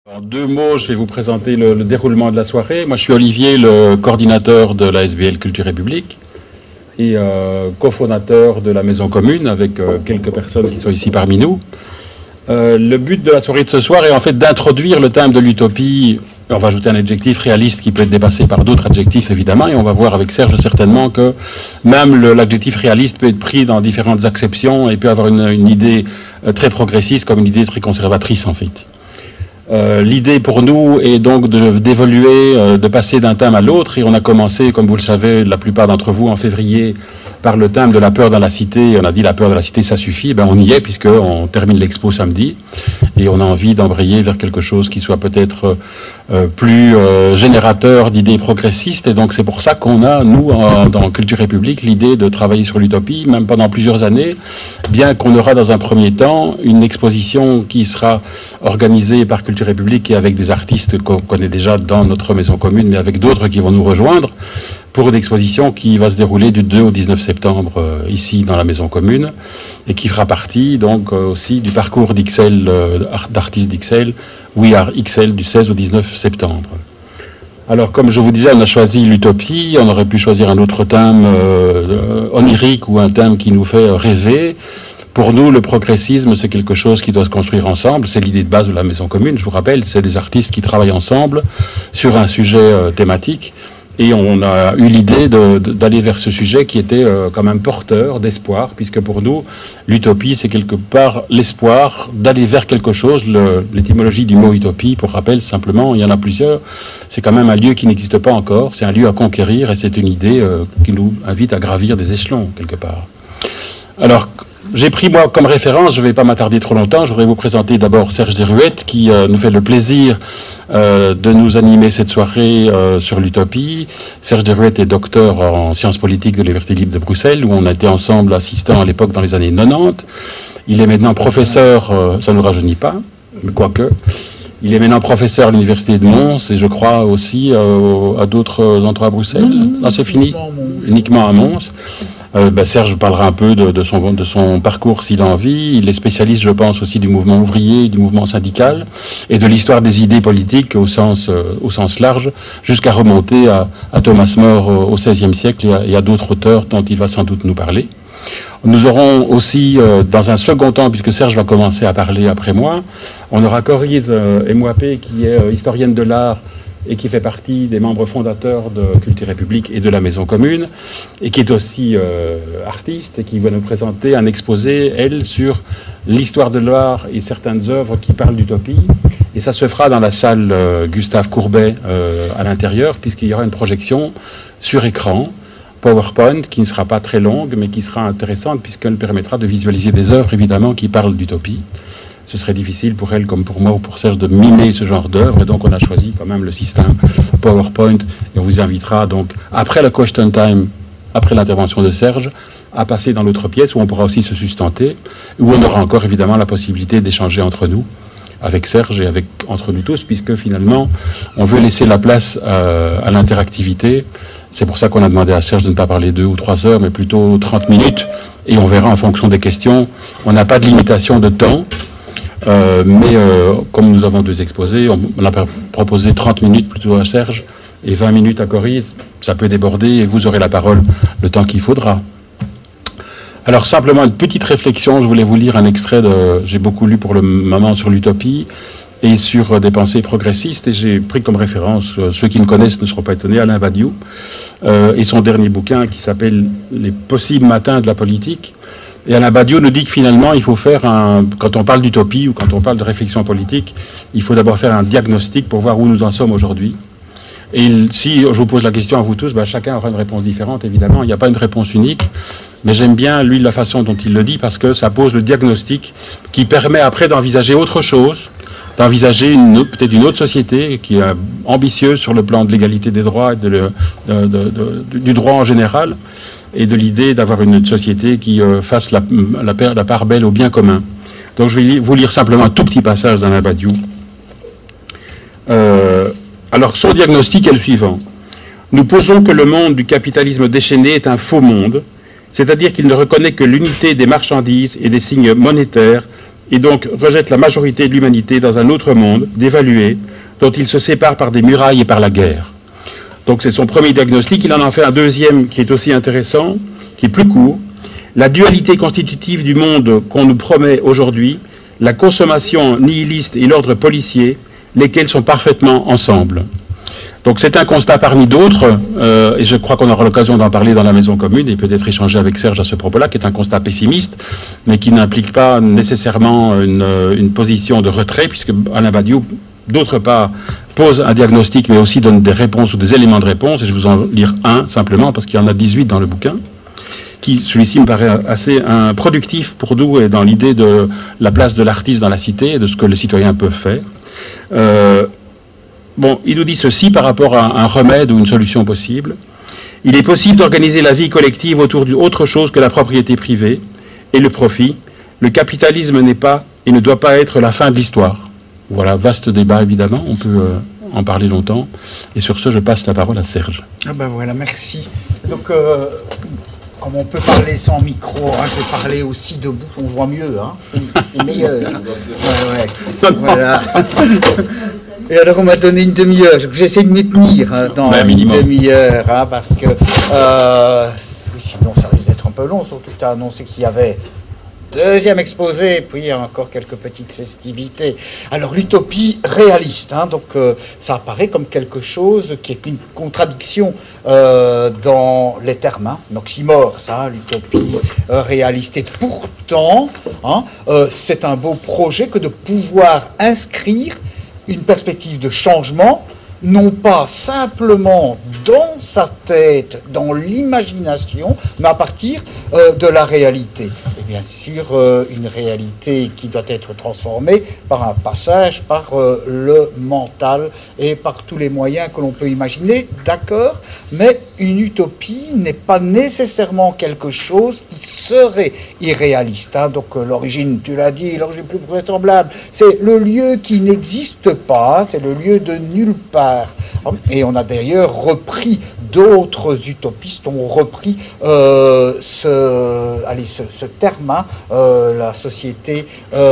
En deux mots, je vais vous présenter le déroulement de la soirée. Moi, je suis Olivier, le coordinateur de la SBL Culture et Public et cofondateur de la Maison Commune avec quelques personnes qui sont ici parmi nous. Le but de la soirée de ce soir est en fait d'introduire le thème de l'utopie. On va ajouter un adjectif réaliste qui peut être dépassé par d'autres adjectifs évidemment, et on va voir avec Serge certainement que même l'adjectif réaliste peut être pris dans différentes acceptions et peut avoir une idée très progressiste comme une idée très conservatrice en fait. L'idée pour nous est donc d'évoluer, de passer d'un thème à l'autre, et on a commencé, comme vous le savez, la plupart d'entre vous, en février, par le thème de la peur dans la cité. On a dit la peur de la cité, ça suffit. Ben, on y est, puisqu'on termine l'expo samedi, et on a envie d'embrayer vers quelque chose qui soit peut-être plus générateur d'idées progressistes, et donc c'est pour ça qu'on a, nous, dans Culture et Public, l'idée de travailler sur l'utopie, même pendant plusieurs années, bien qu'on aura dans un premier temps une exposition qui sera organisée par Culture et Public et avec des artistes qu'on connaît déjà dans notre maison commune, mais avec d'autres qui vont nous rejoindre, pour une exposition qui va se dérouler du 2 au 19 septembre ici dans la maison commune, et qui fera partie donc aussi du parcours d'XL, d'artistes d'XL, We Are XL, du 16 au 19 septembre. Alors, comme je vous disais, on a choisi l'utopie. On aurait pu choisir un autre thème onirique ou un thème qui nous fait rêver. Pour nous, le progressisme, c'est quelque chose qui doit se construire ensemble. C'est l'idée de base de la maison commune. Je vous rappelle, c'est des artistes qui travaillent ensemble sur un sujet thématique. Et on a eu l'idée d'aller vers ce sujet qui était quand même porteur d'espoir, puisque pour nous, l'utopie, c'est quelque part l'espoir d'aller vers quelque chose. L'étymologie du mot utopie, pour rappel, simplement, il y en a plusieurs. C'est quand même un lieu qui n'existe pas encore. C'est un lieu à conquérir, et c'est une idée qui nous invite à gravir des échelons, quelque part. Alors, j'ai pris, moi, comme référence, je ne vais pas m'attarder trop longtemps, je voudrais vous présenter d'abord Serge Deruette, qui nous fait le plaisir de nous animer cette soirée sur l'utopie. Serge Deruette est docteur en sciences politiques de l'Université libre de Bruxelles, où on a été ensemble assistants à l'époque dans les années 90. Il est maintenant professeur, ça ne nous rajeunit pas, mais quoique. Il est maintenant professeur à l'Université de Mons, et je crois aussi à d'autres endroits à Bruxelles. Non, c'est fini, uniquement à Mons. Serge parlera un peu de son parcours s'il a envie. Il est spécialiste, je pense, aussi du mouvement ouvrier, du mouvement syndical et de l'histoire des idées politiques au sens large, jusqu'à remonter à Thomas More au XVIe siècle et à d'autres auteurs dont il va sans doute nous parler. Nous aurons aussi, dans un second temps, puisque Serge va commencer à parler après moi, on aura Corise Emouapé, qui est historienne de l'art et qui fait partie des membres fondateurs de Culture et Public et de la Maison Commune, et qui est aussi artiste, et qui va nous présenter un exposé, elle, sur l'histoire de l'art et certaines œuvres qui parlent d'utopie. Et ça se fera dans la salle Gustave Courbet à l'intérieur, puisqu'il y aura une projection sur écran, PowerPoint, qui ne sera pas très longue, mais qui sera intéressante, puisqu'elle permettra de visualiser des œuvres, évidemment, qui parlent d'utopie. Ce serait difficile pour elle, comme pour moi ou pour Serge, de mimer ce genre d'œuvre, et donc on a choisi quand même le système PowerPoint, et on vous invitera donc, après la question time, après l'intervention de Serge, à passer dans l'autre pièce, où on pourra aussi se sustenter, où on aura encore évidemment la possibilité d'échanger entre nous, avec Serge et entre nous tous, puisque finalement, on veut laisser la place à l'interactivité. C'est pour ça qu'on a demandé à Serge de ne pas parler 2 ou 3 heures, mais plutôt 30 minutes, et on verra en fonction des questions. On n'a pas de limitation de temps. Mais comme nous avons 2 exposés, on a proposé 30 minutes plutôt à Serge et 20 minutes à Corise. Ça peut déborder et vous aurez la parole le temps qu'il faudra. Alors simplement une petite réflexion, je voulais vous lire un extrait j'ai beaucoup lu pour le moment sur l'utopie et sur des pensées progressistes, et j'ai pris comme référence, ceux qui me connaissent ne seront pas étonnés, Alain Badiou, et son dernier bouquin qui s'appelle « Les possibles matins de la politique ». Et Alain Badiou nous dit que finalement, il faut faire quand on parle d'utopie ou quand on parle de réflexion politique, il faut d'abord faire un diagnostic pour voir où nous en sommes aujourd'hui. Et si je vous pose la question à vous tous, chacun aura une réponse différente, évidemment, il n'y a pas une réponse unique. Mais j'aime bien, lui, la façon dont il le dit, parce que ça pose le diagnostic qui permet après d'envisager autre chose, d'envisager peut-être une autre société qui est ambitieuse sur le plan de l'égalité des droits et du droit en général, et de l'idée d'avoir une société qui fasse la part belle au bien commun. Donc je vais vous lire simplement un tout petit passage d'Alain Badiou. Alors son diagnostic est le suivant. Nous posons que le monde du capitalisme déchaîné est un faux monde, c'est-à-dire qu'il ne reconnaît que l'unité des marchandises et des signes monétaires et donc rejette la majorité de l'humanité dans un autre monde, dévalué, dont il se sépare par des murailles et par la guerre. Donc c'est son premier diagnostic. Il en a fait un deuxième qui est aussi intéressant, qui est plus court. La dualité constitutive du monde qu'on nous promet aujourd'hui, la consommation nihiliste et l'ordre policier, lesquels sont parfaitement ensemble. Donc c'est un constat parmi d'autres, et je crois qu'on aura l'occasion d'en parler dans la maison commune et peut-être échanger avec Serge à ce propos-là, qui est un constat pessimiste, mais qui n'implique pas nécessairement une position de retrait, puisque Alain Badiou, d'autre part, pose un diagnostic, mais aussi donne des réponses ou des éléments de réponse, et je vais vous en lire un simplement, parce qu'il y en a 18 dans le bouquin, qui, celui-ci me paraît assez productif pour nous, et dans l'idée de la place de l'artiste dans la cité, et de ce que les citoyens peuvent faire. Bon, il nous dit ceci par rapport à un remède ou une solution possible. Il est possible d'organiser la vie collective autour d'autre chose que la propriété privée et le profit. Le capitalisme n'est pas et ne doit pas être la fin de l'histoire. Voilà, vaste débat évidemment, on peut en parler longtemps. Et sur ce, je passe la parole à Serge. Ah ben voilà, merci. Donc, comme on peut parler sans micro, hein, je vais parler aussi debout, on voit mieux, hein. C'est meilleur. Ouais. Voilà. Et alors on m'a donné une demi-heure, j'essaie de m'y tenir hein, dans une demi-heure, hein, parce que sinon ça risque d'être un peu long, surtout que tu as annoncé qu'il y avait deuxième exposé, et puis il y a encore quelques petites festivités. Alors l'utopie réaliste, hein, donc ça apparaît comme quelque chose qui est une contradiction dans les termes, hein, un oxymore, ça, l'utopie réaliste. Et pourtant, hein, c'est un beau projet que de pouvoir inscrire une perspective de changement, non pas simplement dans sa tête, dans l'imagination, mais à partir de la réalité. Et bien sûr, une réalité qui doit être transformée par un passage par le mental et par tous les moyens que l'on peut imaginer, d'accord, mais une utopie n'est pas nécessairement quelque chose qui serait irréaliste. Hein. Donc l'origine, tu l'as dit, l'origine plus vraisemblable, c'est le lieu qui n'existe pas, c'est le lieu de nulle part. Et on a d'ailleurs repris, d'autres utopistes ont repris ce terme, hein, la société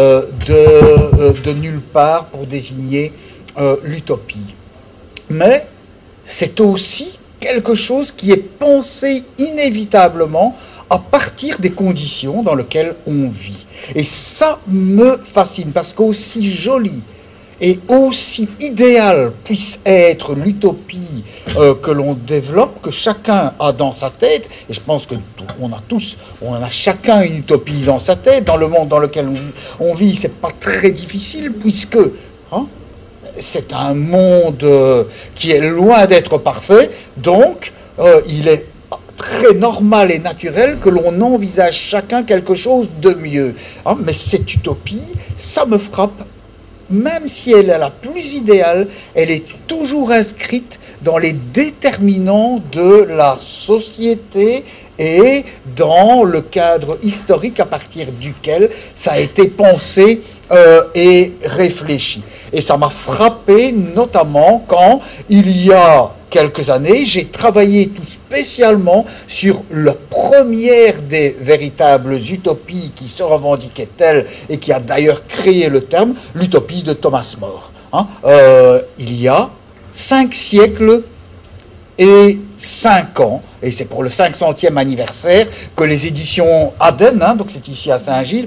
de nulle part pour désigner l'utopie. Mais c'est aussi quelque chose qui est pensé inévitablement à partir des conditions dans lesquelles on vit. Et ça me fascine, parce qu'aussi joli et aussi idéal puisse être l'utopie que l'on développe, que chacun a dans sa tête, et je pense que on a chacun une utopie dans sa tête, dans le monde dans lequel on vit, c'est pas très difficile, puisque hein, c'est un monde qui est loin d'être parfait, donc il est très normal et naturel que l'on envisage chacun quelque chose de mieux. Hein, mais cette utopie, ça me frappe. Même si elle est la plus idéale, elle est toujours inscrite dans les déterminants de la société et dans le cadre historique à partir duquel ça a été pensé et réfléchi. Et ça m'a frappé notamment quand, il y a quelques années, j'ai travaillé tout spécialement sur la première des véritables utopies qui se revendiquait telle et qui a d'ailleurs créé le terme, l'utopie de Thomas More. Hein, il y a 5 siècles et 5 ans, et c'est pour le 500e anniversaire que les éditions Aden, hein, donc c'est ici à Saint-Gilles,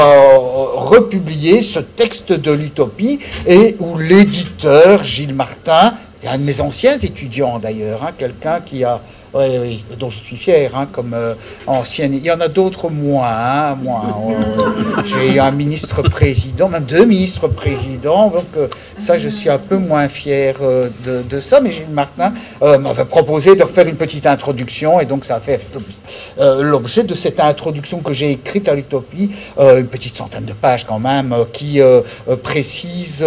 republié ce texte de l'utopie, et où l'éditeur Gilles Martin, un de mes anciens étudiants d'ailleurs, hein, quelqu'un qui a, oui, dont je suis fier, hein, comme ancien. Il y en a d'autres moins. Hein, j'ai un ministre-président, même 2 ministres-présidents, donc ça, je suis un peu moins fier de ça. Mais Gilles Martin m'avait proposé de refaire une petite introduction, et donc ça a fait l'objet de cette introduction que j'ai écrite à l'utopie, une petite centaine de pages quand même, qui précise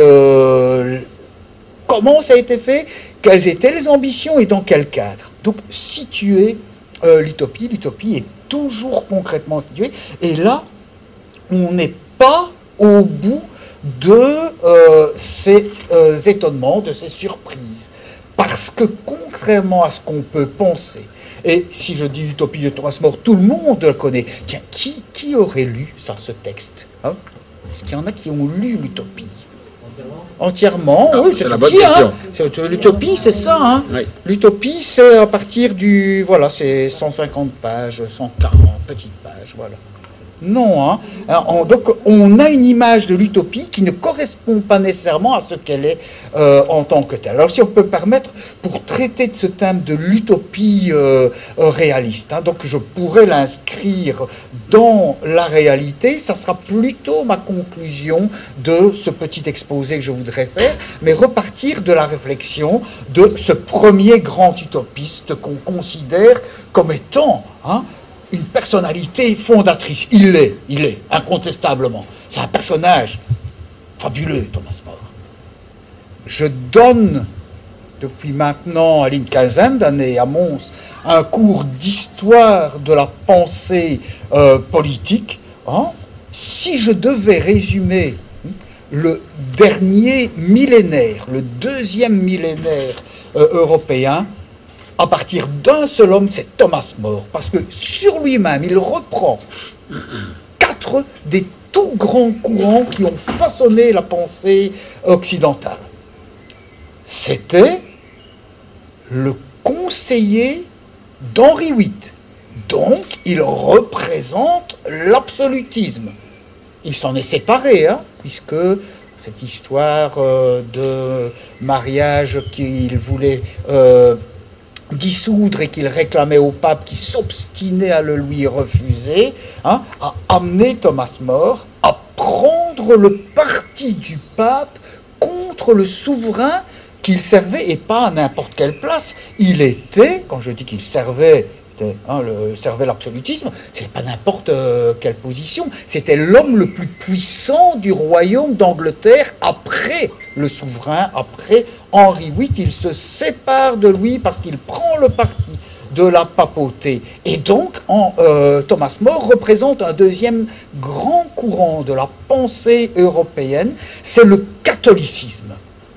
comment ça a été fait, quelles étaient les ambitions et dans quel cadre. Donc, situer l'utopie est toujours concrètement située. Et là, on n'est pas au bout de ces étonnements, de ces surprises. Parce que, contrairement à ce qu'on peut penser, et si je dis l'utopie de Thomas More, tout le monde le connaît. Tiens, qui aurait lu ça, ce texte, hein? Est-ce qu'il y en a qui ont lu l'Utopie? Entièrement, Ah, oui, c'est c'est la tout bonne petit, hein. question. L'Utopie, c'est ça, hein. Oui. L'Utopie, c'est à partir du, voilà, c'est 150 pages, 140 petites pages, voilà. Non, hein. Donc on a une image de l'utopie qui ne correspond pas nécessairement à ce qu'elle est en tant que telle. Alors si on peut permettre, pour traiter de ce thème de l'utopie réaliste, hein, donc je pourrais l'inscrire dans la réalité, ça sera plutôt ma conclusion de ce petit exposé que je voudrais faire, mais repartir de la réflexion de ce premier grand utopiste qu'on considère comme étant, hein, une personnalité fondatrice. Il est, incontestablement. C'est un personnage fabuleux, Thomas More. Je donne, depuis maintenant une quinzaine d'années à Mons, un cours d'histoire de la pensée politique. Hein. Si je devais résumer le dernier millénaire, le deuxième millénaire européen, à partir d'un seul homme, c'est Thomas More. Parce que sur lui-même, il reprend 4 des tout grands courants qui ont façonné la pensée occidentale. C'était le conseiller d'Henri VIII. Donc, il représente l'absolutisme. Il s'en est séparé, hein, puisque cette histoire de mariage qu'il voulait dissoudre et qu'il réclamait au pape qui s'obstinait à le lui refuser, hein, a amené Thomas More à prendre le parti du pape contre le souverain qu'il servait, et pas à n'importe quelle place. Il était, quand je dis qu'il servait, servait l'absolutisme, c'est pas n'importe quelle position, c'était l'homme le plus puissant du royaume d'Angleterre après le souverain, après Henri VIII. Il se sépare de lui parce qu'il prend le parti de la papauté. Et donc, Thomas More représente un deuxième grand courant de la pensée européenne, c'est le catholicisme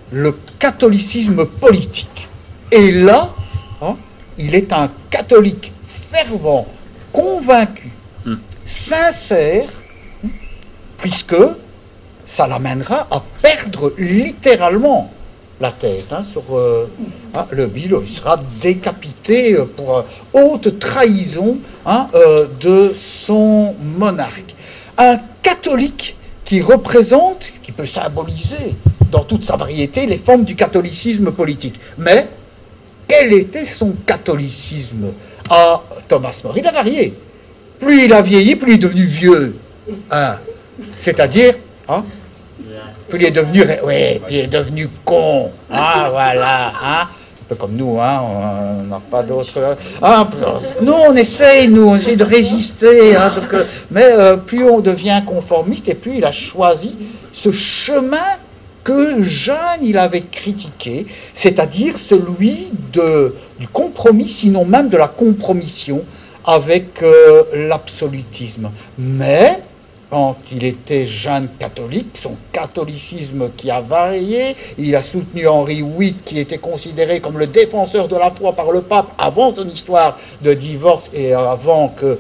politique. Et là, hein, il est un catholique fervent, convaincu, sincère, puisque ça l'amènera à perdre littéralement la tête. Hein, sur le bilan, il sera décapité pour haute trahison, hein, de son monarque. Un catholique qui représente, qui peut symboliser dans toute sa variété les formes du catholicisme politique. Mais quel était son catholicisme à Thomas More? Il a varié. Plus il a vieilli, plus il est devenu vieux. Hein. C'est-à-dire, hein, plus il est devenu, oui, plus il est devenu con. Ah, voilà. Hein. Un peu comme nous, hein, on n'a pas d'autre. Ah, nous, on essaye de résister. Hein, donc, mais plus on devient conformiste, et plus il a choisi ce chemin que Jeanne, il avait critiqué, c'est-à-dire celui du compromis, sinon même de la compromission avec l'absolutisme. Mais, quand il était jeune catholique, son catholicisme qui a varié, il a soutenu Henri VIII, qui était considéré comme le défenseur de la foi par le pape avant son histoire de divorce et avant que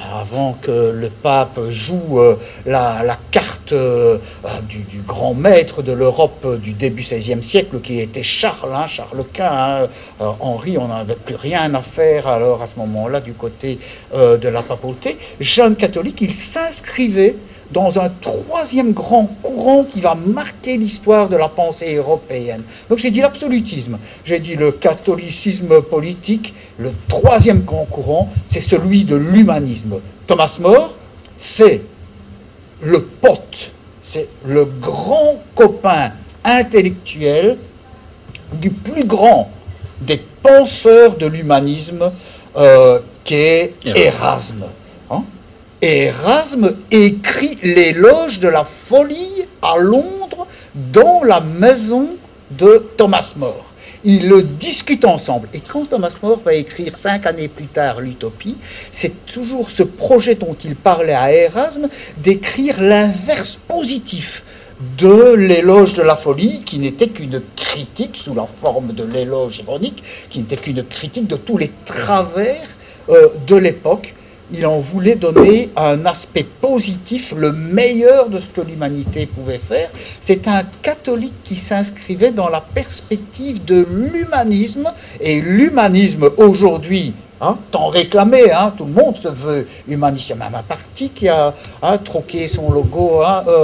le pape joue la carte du grand maître de l'Europe du début XVIe siècle, qui était Charles Quint. Henri, on n'avait plus rien à faire alors à ce moment-là du côté de la papauté. Jeune catholique, il s'inscrivait dans un troisième grand courant qui va marquer l'histoire de la pensée européenne. Donc j'ai dit l'absolutisme, j'ai dit le catholicisme politique, le troisième grand courant, c'est celui de l'humanisme. Thomas More, c'est le pote, c'est le grand copain intellectuel du plus grand des penseurs de l'humanisme, qu'est Erasme. Hein? Et Erasme écrit l'éloge de la folie à Londres dans la maison de Thomas More. Ils le discutent ensemble. Et quand Thomas More va écrire 5 années plus tard l'Utopie, c'est toujours ce projet dont il parlait à Erasme d'écrire l'inverse positif de l'éloge de la folie, qui n'était qu'une critique sous la forme de l'éloge ironique, qui n'était qu'une critique de tous les travers de l'époque, il en voulait donner un aspect positif, le meilleur de ce que l'humanité pouvait faire. C'est un catholique qui s'inscrivait dans la perspective de l'humanisme, et l'humanisme aujourd'hui, tant réclamé, tout le monde se veut humaniste. Il y a même un parti qui a troqué son logo,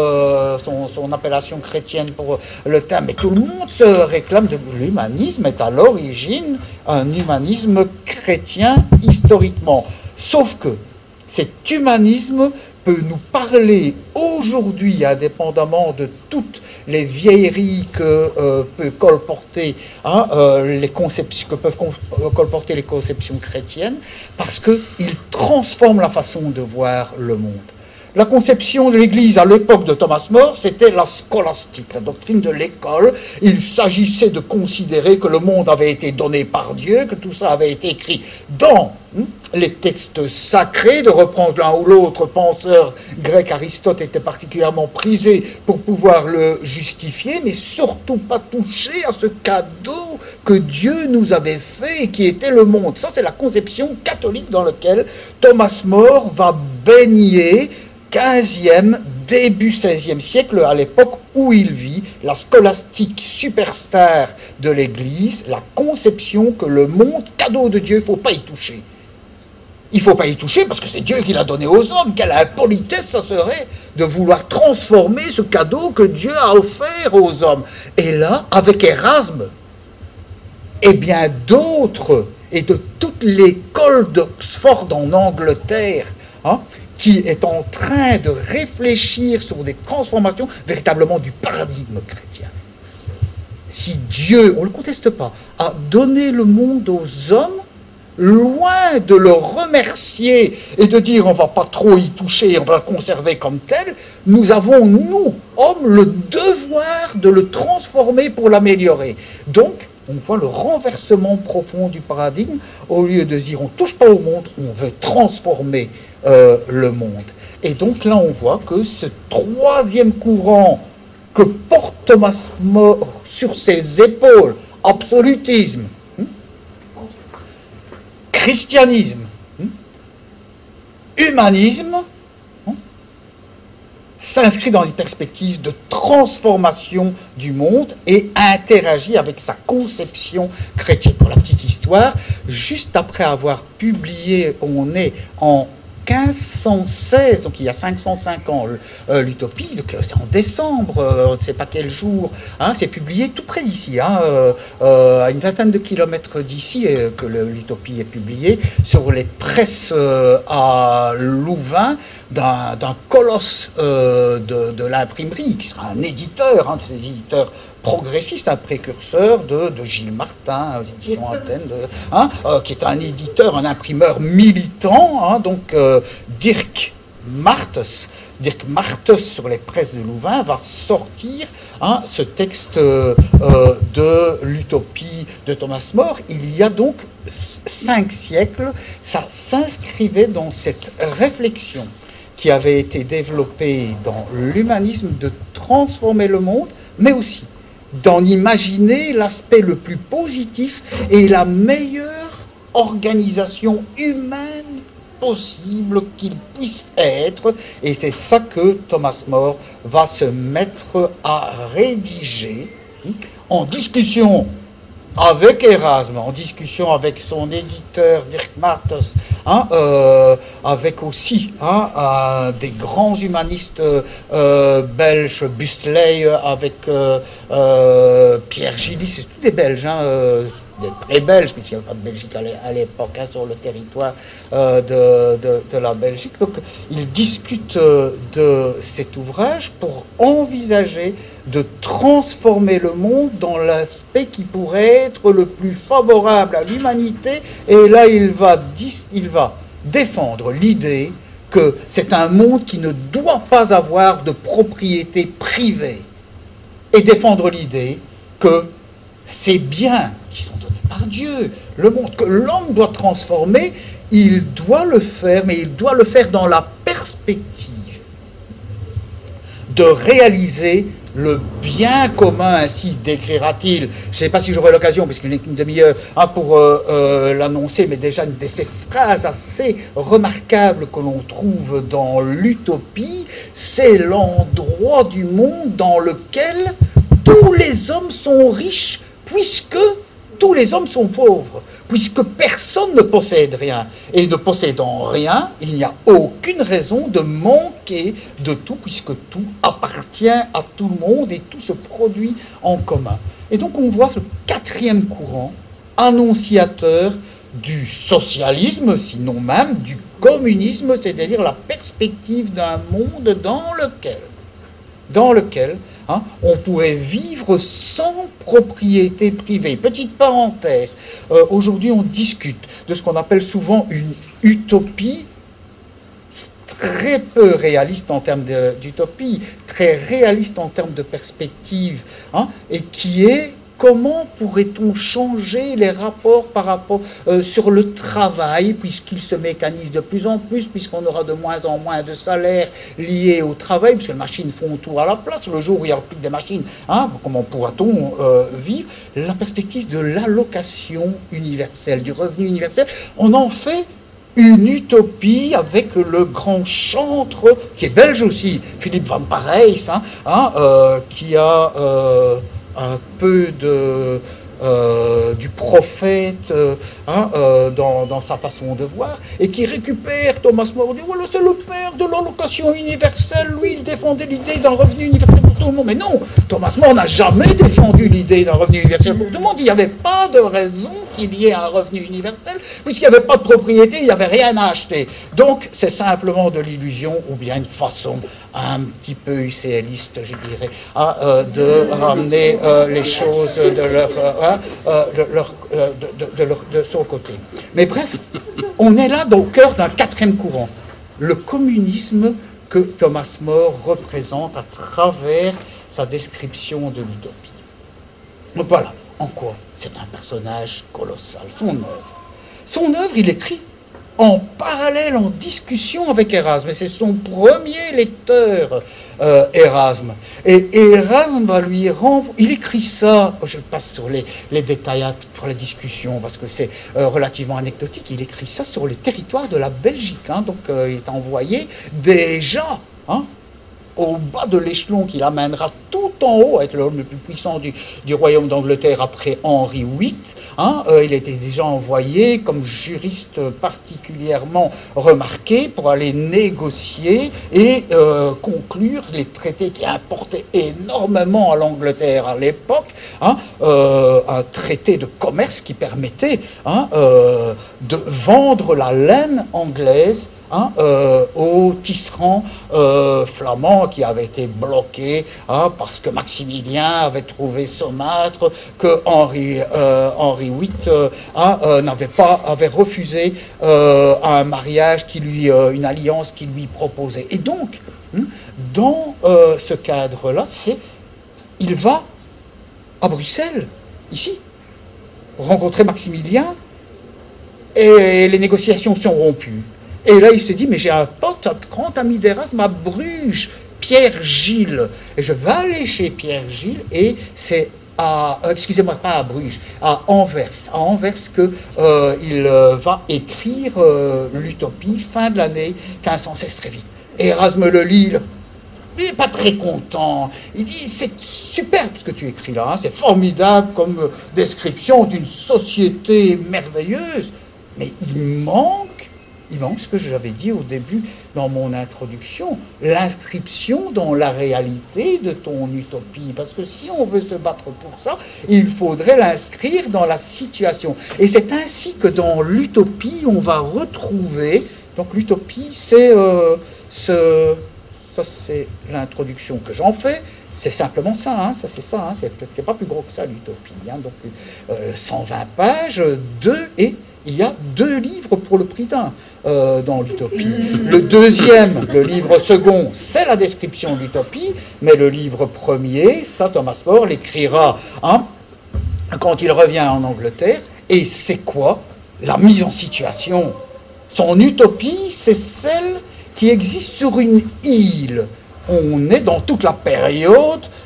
son appellation chrétienne pour le terme, mais tout le monde se réclame de l'humanisme, est à l'origine un humanisme chrétien historiquement. Sauf que cet humanisme peut nous parler aujourd'hui, indépendamment de toutes les vieilleries que peut colporter les conceptions, que peuvent colporter les conceptions chrétiennes, parce qu'il transforme la façon de voir le monde. La conception de l'Église à l'époque de Thomas More, c'était la scolastique, la doctrine de l'école. Il s'agissait de considérer que le monde avait été donné par Dieu, que tout ça avait été écrit dans les textes sacrés, de reprendre l'un ou l'autre penseur grec. Aristote était particulièrement prisé pour pouvoir le justifier, mais surtout pas toucher à ce cadeau que Dieu nous avait fait et qui était le monde. Ça, c'est la conception catholique dans laquelle Thomas More va baigner 15e, début 16e siècle, à l'époque où il vit, la scolastique superstar de l'Église, la conception que le monde, cadeau de Dieu, il ne faut pas y toucher. Il ne faut pas y toucher parce que c'est Dieu qui l'a donné aux hommes. Quelle impolitesse ça serait de vouloir transformer ce cadeau que Dieu a offert aux hommes. Et là, avec Erasme, et bien d'autres, et de toute l'école d'Oxford en Angleterre, qui est en train de réfléchir sur des transformations véritablement du paradigme chrétien. Si Dieu, on ne le conteste pas, a donné le monde aux hommes, loin de le remercier et de dire on ne va pas trop y toucher, on va le conserver comme tel, nous avons, nous, hommes, le devoir de le transformer pour l'améliorer. Donc, on voit le renversement profond du paradigme. Au lieu de dire on ne touche pas au monde, on veut transformer le monde. Et donc là, on voit que ce troisième courant que porte Thomas More sur ses épaules, absolutisme, christianisme, humanisme, s'inscrit dans une perspective de transformation du monde et interagit avec sa conception chrétienne. Pour la petite histoire, juste après avoir publié, on est en 1516, donc il y a 505 ans, l'Utopie, c'est en décembre, on ne sait pas quel jour, c'est publié tout près d'ici, à une vingtaine de kilomètres d'ici, que l'Utopie est publiée, sur les presses à Louvain, d'un colosse de l'imprimerie, qui sera un éditeur, de ces éditeurs progressiste, un précurseur de Gilles Martin, aux éditions Athènes, qui est un éditeur, un imprimeur militant, donc Dirk Martens. Dirk Martens, sur les presses de Louvain, va sortir ce texte de l'Utopie de Thomas More. Il y a donc 5 siècles, ça s'inscrivait dans cette réflexion qui avait été développée dans l'humanisme de transformer le monde, mais aussi d'en imaginer l'aspect le plus positif et la meilleure organisation humaine possible qu'il puisse être. Et c'est ça que Thomas More va se mettre à rédiger en discussion avec Erasme, en discussion avec son éditeur Dirk Martens, avec aussi des grands humanistes belges, Busley, avec Pierre Gilly, c'est tous des Belges, des très belges, puisqu'il n'y avait pas de Belgique à l'époque sur le territoire de la Belgique. Donc ils discutent de cet ouvrage pour envisager de transformer le monde dans l'aspect qui pourrait être le plus favorable à l'humanité. Et là, il va défendre l'idée que c'est un monde qui ne doit pas avoir de propriété privée. Et défendre l'idée que ces biens qui sont donnés par Dieu, le monde que l'homme doit transformer, il doit le faire, mais il doit le faire dans la perspective de réaliser le bien commun, ainsi décrira-t-il. Je ne sais pas si j'aurai l'occasion, puisqu'il n'est qu'une demi-heure pour l'annoncer, mais déjà une de ces phrases assez remarquables que l'on trouve dans l'utopie, c'est l'endroit du monde dans lequel tous les hommes sont riches, puisque tous les hommes sont pauvres, puisque personne ne possède rien. Et ne possédant rien, il n'y a aucune raison de manquer de tout, puisque tout appartient à tout le monde et tout se produit en commun. Et donc on voit le quatrième courant, annonciateur du socialisme, sinon même du communisme, c'est-à-dire la perspective d'un monde dans lequel on pourrait vivre sans propriété privée. Petite parenthèse, aujourd'hui on discute de ce qu'on appelle souvent une utopie, très peu réaliste en termes d'utopie, très réaliste en termes de perspective, et qui est comment pourrait-on changer les rapports sur le travail, puisqu'il se mécanise de plus en plus, puisqu'on aura de moins en moins de salaires liés au travail, puisque les machines font tout à la place. Le jour où il n'y aura plus que des machines, comment pourra-t-on vivre? La perspective de l'allocation universelle, du revenu universel, on en fait une utopie avec le grand chantre, qui est belge aussi, Philippe Van Parijs, qui a un peu du prophète dans sa façon de voir, et qui récupère Thomas More, dit voilà, c'est le père de l'allocation universelle, lui il défendait l'idée d'un revenu universel pour tout le monde. Mais non, Thomas More n'a jamais défendu l'idée d'un revenu universel pour tout le monde. Il n'y avait pas de raison qu'il y ait un revenu universel, puisqu'il n'y avait pas de propriété, il n'y avait rien à acheter. Donc c'est simplement de l'illusion, ou bien une façon un petit peu UCListe, je dirais, de ramener les choses de son côté. Mais bref, on est là au cœur d'un quatrième courant, le communisme que Thomas More représente à travers sa description de l'utopie. Donc voilà, en quoi c'est un personnage colossal. Son œuvre, il écrit en parallèle, en discussion avec Erasme. Et c'est son premier lecteur, Erasme. Et Erasme va lui rendre... Il écrit ça, je passe sur les détails pour la discussion, parce que c'est relativement anecdotique, il écrit ça sur les territoires de la Belgique. Donc il est envoyé déjà... au bas de l'échelon qu'il amènera tout en haut, être l'homme le plus puissant du royaume d'Angleterre après Henri VIII. Il était déjà envoyé comme juriste particulièrement remarqué pour aller négocier et conclure les traités qui importaient énormément à l'Angleterre à l'époque, un traité de commerce qui permettait de vendre la laine anglaise aux tisserands flamands qui avaient été bloqués parce que Maximilien avait trouvé saumâtre que Henri VIII avait refusé un mariage une alliance qui lui proposait. Et donc, dans ce cadre-là, il va à Bruxelles, ici, rencontrer Maximilien, et les négociations sont rompues. Et là, il se dit, mais j'ai un pote, un grand ami d'Erasme à Bruges, Pierre Gilles. Et je vais aller chez Pierre Gilles, et c'est excusez-moi, pas à Bruges, à Anvers. À Anvers qu'il va écrire l'utopie, fin de l'année 1516, très vite. Et Erasme le lit, il n'est pas très content. Il dit, c'est super ce que tu écris là, c'est formidable comme description d'une société merveilleuse, mais il manque ce que j'avais dit au début dans mon introduction, l'inscription dans la réalité de ton utopie. Parce que si on veut se battre pour ça, il faudrait l'inscrire dans la situation. Et c'est ainsi que dans l'utopie, on va retrouver... Donc l'utopie, c'est ça, c'est l'introduction que j'en fais. C'est simplement ça, c'est pas plus gros que ça l'utopie. Donc 120 pages, et il y a 2 livres pour le prix d'un dans l'utopie. Le deuxième, le livre second, c'est la description de l'utopie, mais le livre premier, ça Thomas More l'écrira quand il revient en Angleterre, et c'est quoi? La mise en situation. Son utopie, c'est celle qui existe sur une île. On est dans toute la période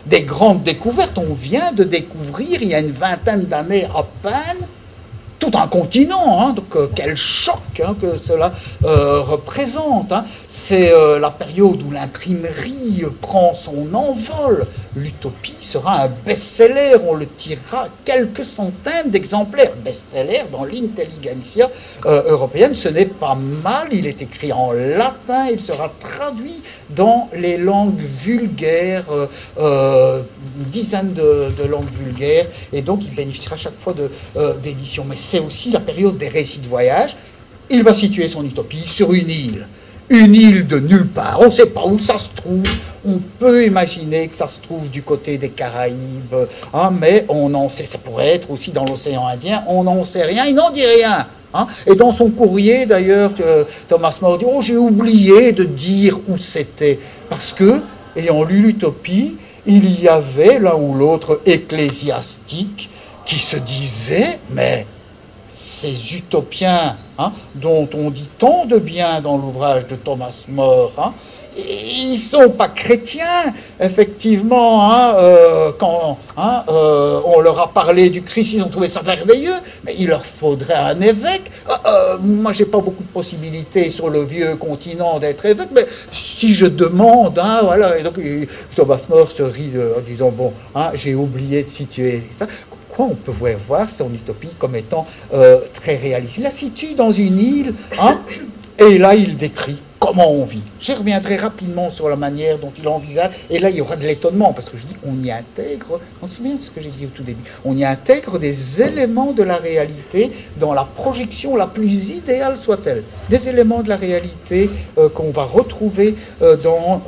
des grandes découvertes. On vient de découvrir, il y a une vingtaine d'années à peine, tout un continent, hein, donc quel choc hein, que cela représente. Hein. C'est la période où l'imprimerie prend son envol. L'utopie sera un best-seller, on le tirera quelques centaines d'exemplaires. Best-seller dans l'intelligentsia européenne, ce n'est pas mal, il est écrit en latin, il sera traduit dans les langues vulgaires, une dizaine de langues vulgaires, et donc il bénéficiera chaque fois d'édition. Mais c'est aussi la période des récits de voyage. Il va situer son utopie sur une île de nulle part. On ne sait pas où ça se trouve. On peut imaginer que ça se trouve du côté des Caraïbes, hein, mais on en sait. Ça pourrait être aussi dans l'océan Indien. On n'en sait rien. Il n'en dit rien. Hein. Et dans son courrier, d'ailleurs, Thomas More dit « Oh, j'ai oublié de dire où c'était. » Parce que, ayant lu l'utopie, il y avait l'un ou l'autre ecclésiastique qui se disait « Mais ces utopiens hein, dont on dit tant de bien dans l'ouvrage de Thomas More, hein, ils ne sont pas chrétiens, effectivement, hein, quand hein, on leur a parlé du Christ, ils ont trouvé ça merveilleux, mais il leur faudrait un évêque. Moi, j'ai pas beaucoup de possibilités sur le vieux continent d'être évêque, mais si je demande, hein, voilà, et donc Thomas More se rit en disant, bon, hein, j'ai oublié de situer ça. On peut voir son utopie comme étant très réaliste. Il la situe dans une île, hein, et là il décrit comment on vit. Je reviendrai rapidement sur la manière dont il envisage, et là il y aura de l'étonnement, parce que je dis qu'on y intègre, on se souvient de ce que j'ai dit au tout début, on y intègre des éléments de la réalité dans la projection la plus idéale soit-elle, des éléments de la réalité qu'on va retrouver dans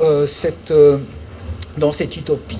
cette utopie.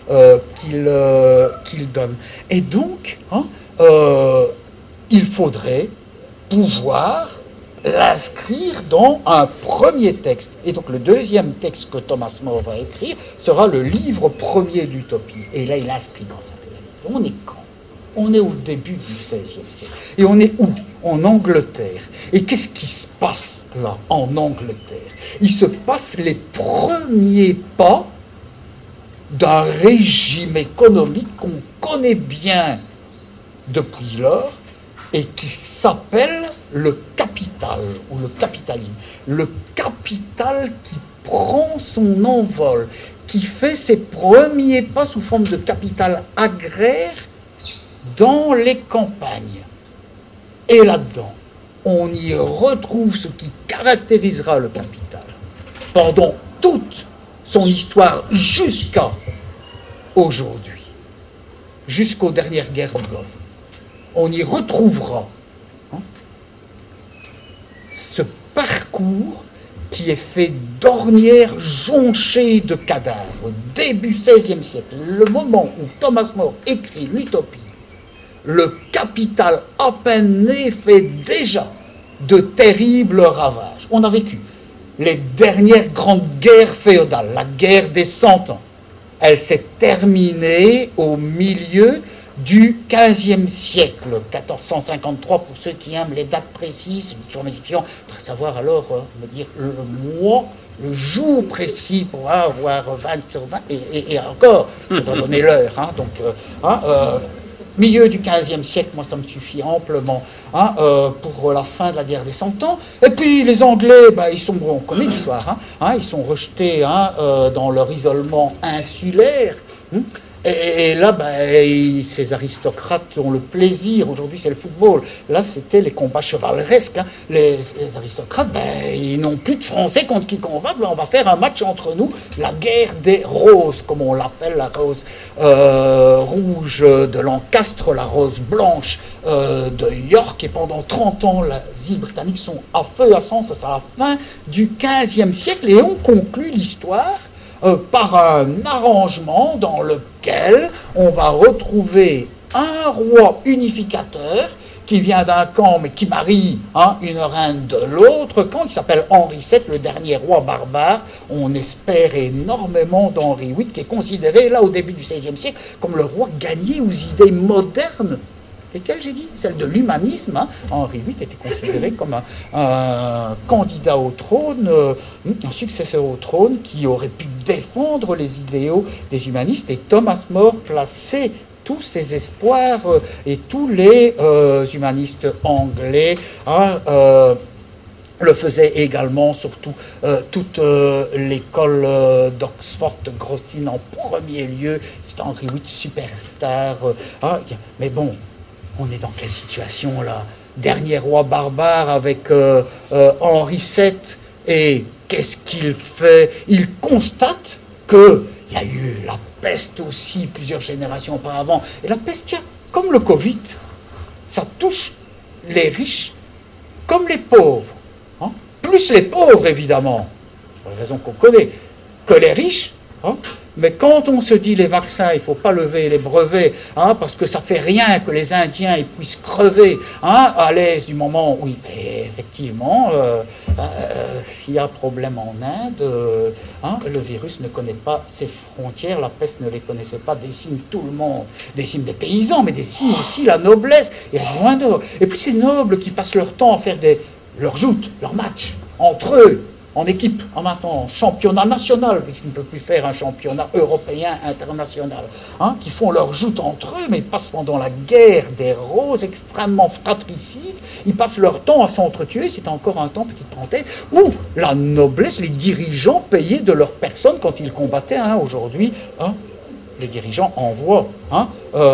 Qu'il donne. Et donc, hein, il faudrait pouvoir l'inscrire dans un premier texte. Et donc le deuxième texte que Thomas More va écrire sera le livre premier d'Utopie. Et là, il inscrit dans sa réalité. On est quand? On est au début du XVIe siècle. Et on est où? En Angleterre. Et qu'est-ce qui se passe là, en Angleterre? Il se passe les premiers pas d'un régime économique qu'on connaît bien depuis lors et qui s'appelle le capital ou le capitalisme. Le capital qui prend son envol, qui fait ses premiers pas sous forme de capital agraire dans les campagnes. Et là-dedans, on y retrouve ce qui caractérisera le capital pendant toute son histoire jusqu'à aujourd'hui, jusqu'aux dernières guerres du Golfe. On y retrouvera hein, ce parcours qui est fait d'ornières jonchées de cadavres. Début XVIe siècle, le moment où Thomas More écrit l'Utopie, le capital à peine né fait déjà de terribles ravages. On a vécu les dernières grandes guerres féodales, la guerre des 100 ans. Elle s'est terminée au milieu du XVe siècle, 1453 pour ceux qui aiment les dates précises, c'est toujours mes questions, pour savoir alors, me dire le mois, le jour précis pour avoir 20 sur 20, et encore, je vais donner l'heure, hein, donc, milieu du XVe siècle, moi ça me suffit amplement hein, pour la fin de la guerre des 100 ans. Et puis les Anglais, ils sont, on connaît l'histoire, ils sont rejetés dans leur isolement insulaire. Et là, ces aristocrates ont le plaisir, aujourd'hui c'est le football, là c'était les combats chevaleresques, hein. Les aristocrates, ils n'ont plus de Français contre qui combattre, on va faire un match entre nous, la guerre des roses, comme on l'appelle, la rose rouge de Lancastre, la rose blanche de York, et pendant 30 ans, les îles britanniques sont à feu à sang, ça c'est à la fin du XVe siècle, et on conclut l'histoire par un arrangement dans lequel on va retrouver un roi unificateur qui vient d'un camp mais qui marie une reine de l'autre camp, qui s'appelle Henri VII, le dernier roi barbare. On espère énormément d'Henri VIII, qui est considéré là au début du XVIe siècle comme le roi gagné aux idées modernes Lesquelles j'ai dit? Celle de l'humanisme. Hein. Henri VIII était considéré comme un candidat au trône, un successeur au trône qui aurait pu défendre les idéaux des humanistes. Et Thomas More plaçait tous ses espoirs et tous les humanistes anglais le faisait également, surtout toute l'école d'Oxford de Grocyn en premier lieu. C'est Henri VIII, superstar. Mais bon, on est dans quelle situation là? Dernier roi barbare avec Henri VII, et qu'est-ce qu'il fait? Il constate qu'il y a eu la peste aussi plusieurs générations auparavant. Et la peste, tiens, comme le Covid, ça touche les riches comme les pauvres. Hein? Plus les pauvres, évidemment, pour les raisons qu'on connaît, que les riches. Hein? Mais quand on se dit les vaccins, il ne faut pas lever les brevets, hein, parce que ça ne fait rien que les Indiens ils puissent crever hein, à l'aise du moment où, effectivement, s'il y a problème en Inde, hein, le virus ne connaît pas ses frontières, la peste ne les connaissait pas, décime tout le monde, décime des paysans, mais décime aussi la noblesse, et loin d'eux. Et puis ces nobles qui passent leur temps à faire leurs joutes, leurs matchs, entre eux, en équipe, en maintenant championnat national, puisqu'ils ne peuvent plus faire un championnat européen international, hein, qui font leur joute entre eux, mais ils passent pendant la guerre des roses extrêmement fratricides, ils passent leur temps à s'entretuer, c'est encore un temps, petite parenthèse, où la noblesse, les dirigeants payaient de leur personne quand ils combattaient, hein, aujourd'hui, hein, les dirigeants envoient hein,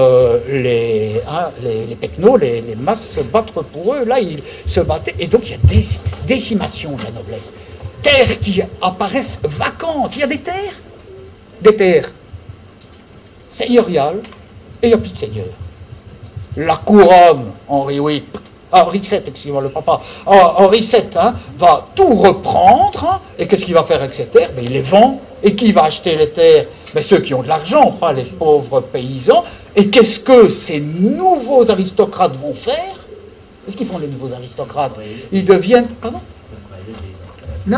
les pecnos, les masses se battre pour eux, là ils se battaient, et donc il y a décimation de la noblesse. Terres qui apparaissent vacantes. Il y a des terres seigneuriales, et il n'y a plus de seigneurs. La couronne, Henri VIII, excusez-moi, le papa, Henri VII hein, va tout reprendre, hein, et qu'est-ce qu'il va faire avec ces terres? Il les vend, et qui va acheter les terres? Ceux qui ont de l'argent, pas les pauvres paysans. Et qu'est-ce que ces nouveaux aristocrates vont faire? Qu'est-ce qu'ils font les nouveaux aristocrates? Ils deviennent... Comment? Non,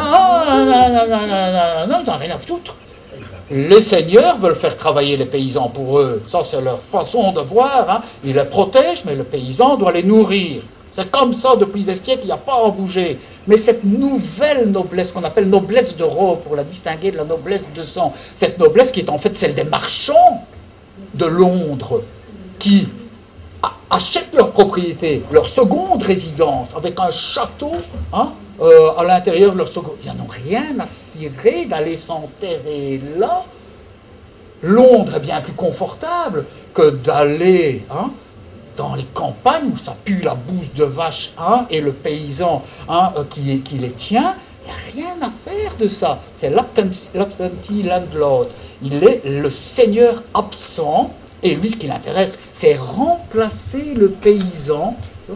ils n'ont rien à foutre. Les seigneurs veulent faire travailler les paysans pour eux. Ça, c'est leur façon de voir. Hein. Ils les protègent, mais le paysan doit les nourrir. C'est comme ça depuis des siècles, il n'y a pas à bouger. Mais cette nouvelle noblesse, qu'on appelle noblesse de robe, pour la distinguer de la noblesse de sang, cette noblesse qui est en fait celle des marchands de Londres, qui achètent leur propriété, leur seconde résidence, avec un château, hein, à l'intérieur de leur seconde. Ils n'en ont rien à cirer d'aller s'enterrer là. Londres est bien plus confortable que d'aller hein, dans les campagnes où ça pue la bouse de vache hein, et le paysan hein, qui les tient. Il n'y a rien à faire de ça. C'est l'absentee landlord. Il est le seigneur absent. Et lui, ce qui l'intéresse, c'est remplacer le paysan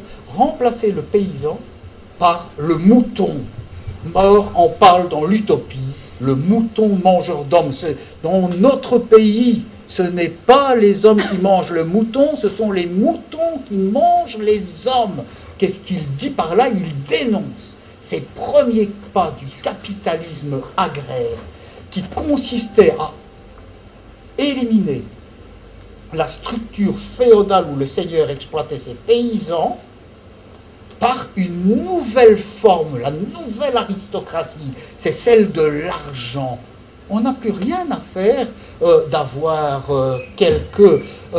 par le mouton. More en parle dans l'Utopie, le mouton mangeur d'hommes. Dans notre pays, ce n'est pas les hommes qui mangent le mouton, ce sont les moutons qui mangent les hommes. Qu'est-ce qu'il dit par là? Il dénonce ces premiers pas du capitalisme agraire qui consistait à éliminer la structure féodale où le seigneur exploitait ses paysans par une nouvelle forme, la nouvelle aristocratie, c'est celle de l'argent. On n'a plus rien à faire d'avoir quelques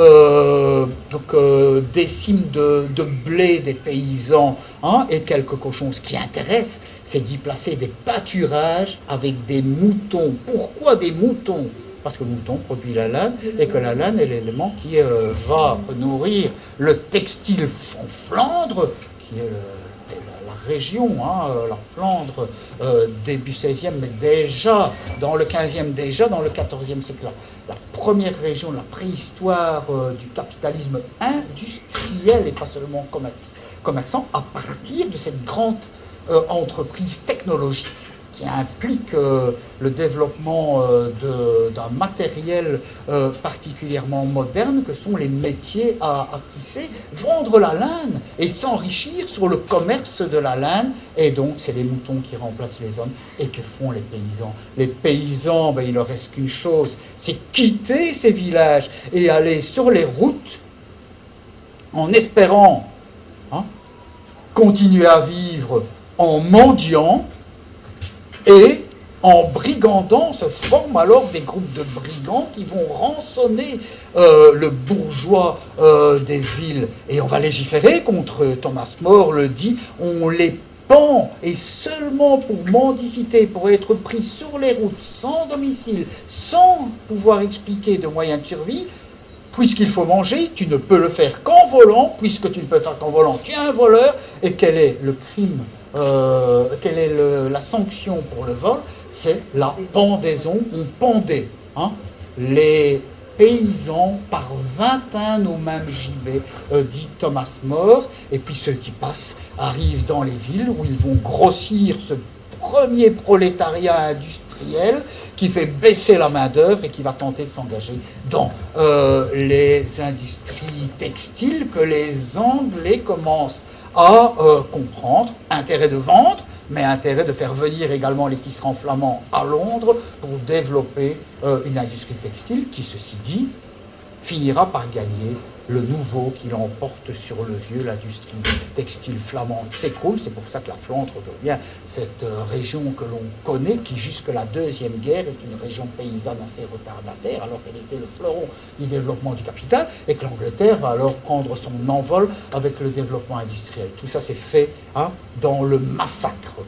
décimes de blé des paysans hein, et quelques cochons. Ce qui intéresse, c'est d'y placer des pâturages avec des moutons. Pourquoi des moutons? Parce que le mouton produit la laine et que la laine est l'élément qui va nourrir le textile en Flandre, qui est la région, hein, la Flandre, début 16e, mais déjà dans le 15e, déjà dans le 14e siècle. La première région, la préhistoire du capitalisme industriel et pas seulement commerçant, à partir de cette grande entreprise technologique qui implique le développement d'un matériel particulièrement moderne que sont les métiers à tisser, vendre la laine et s'enrichir sur le commerce de la laine. Et donc, c'est les moutons qui remplacent les hommes. Et que font les paysans? Les paysans, il ne leur reste qu'une chose, c'est quitter ces villages et aller sur les routes en espérant continuer à vivre en mendiant et en brigandant. Se forment alors des groupes de brigands qui vont rançonner le bourgeois des villes. Et on va légiférer contre, Thomas More le dit, on les pend, et seulement pour mendicité, pour être pris sur les routes, sans domicile, sans pouvoir expliquer de moyens de survie. Puisqu'il faut manger, tu ne peux le faire qu'en volant. Puisque tu ne peux faire qu'en volant, tu es un voleur. Et quel est le crime, quelle est la sanction pour le vol? C'est la pendaison. On pendait les paysans par 21 au même gibet, dit Thomas More. Et puis ceux qui passent arrivent dans les villes où ils vont grossir ce premier prolétariat industriel qui fait baisser la main-d'œuvre et qui va tenter de s'engager dans les industries textiles que les Anglais commencent à comprendre. Intérêt de vendre, mais intérêt de faire venir également les tisserands flamands à Londres pour développer une industrie textile qui, ceci dit, finira par gagner. Le nouveau qui l'emporte sur le vieux, l'industrie textile flamande s'écroule. C'est pour ça que la Flandre devient cette région que l'on connaît, qui jusque la Deuxième Guerre est une région paysanne assez retardataire, alors qu'elle était le fleuron du développement du capital, et que l'Angleterre va alors prendre son envol avec le développement industriel. Tout ça s'est fait dans le massacre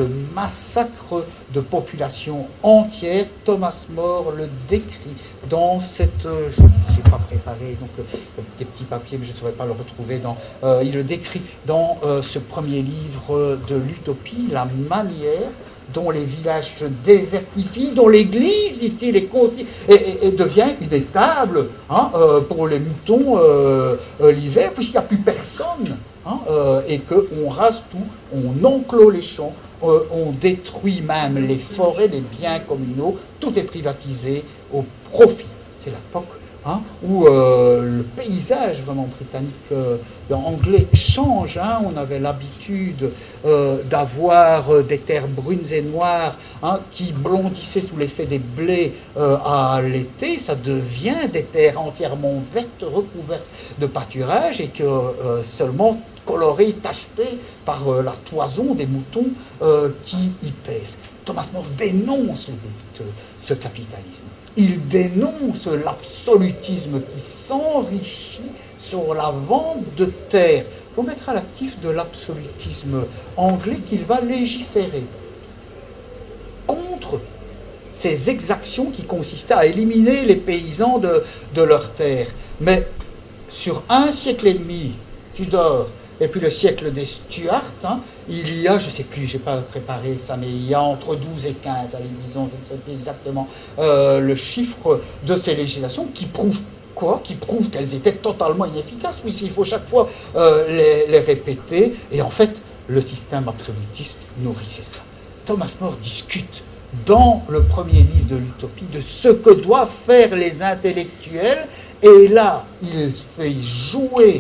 de populations entières. Thomas More le décrit dans cette... je n'ai pas préparé donc des petits papiers, mais je ne saurais pas le retrouver. Il le décrit dans ce premier livre de l'Utopie, la manière dont les villages se désertifient, dont l'église, dit-il, et devient une étable pour les moutons l'hiver, puisqu'il n'y a plus personne, et qu'on rase tout, on enclôt les champs, on détruit même les forêts, les biens communaux, tout est privatisé au profit. C'est l'époque où le paysage vraiment britannique, anglais change. On avait l'habitude d'avoir des terres brunes et noires qui blondissaient sous l'effet des blés à l'été. Ça devient des terres entièrement vertes, recouvertes de pâturage, et que seulement colorées, tachetées par la toison des moutons qui y pèsent. Thomas More dénonce ce capitalisme. Il dénonce l'absolutisme qui s'enrichit sur la vente de terre. Il faut mettre à l'actif de l'absolutisme anglais qu'il va légiférer contre ces exactions qui consistaient à éliminer les paysans de leurs terres. Mais sur un siècle et demi, Tudor, et puis le siècle des Stuarts, il y a, je ne sais plus, je n'ai pas préparé ça, mais il y a entre 12 et 15, allez, disons, je ne sais plus exactement le chiffre de ces législations qui prouvent quoi? Qui prouvent qu'elles étaient totalement inefficaces, puisqu'il faut chaque fois les répéter. Et en fait, le système absolutiste nourrissait ça. Thomas More discute dans le premier livre de l'Utopie de ce que doivent faire les intellectuels, et là, il fait jouer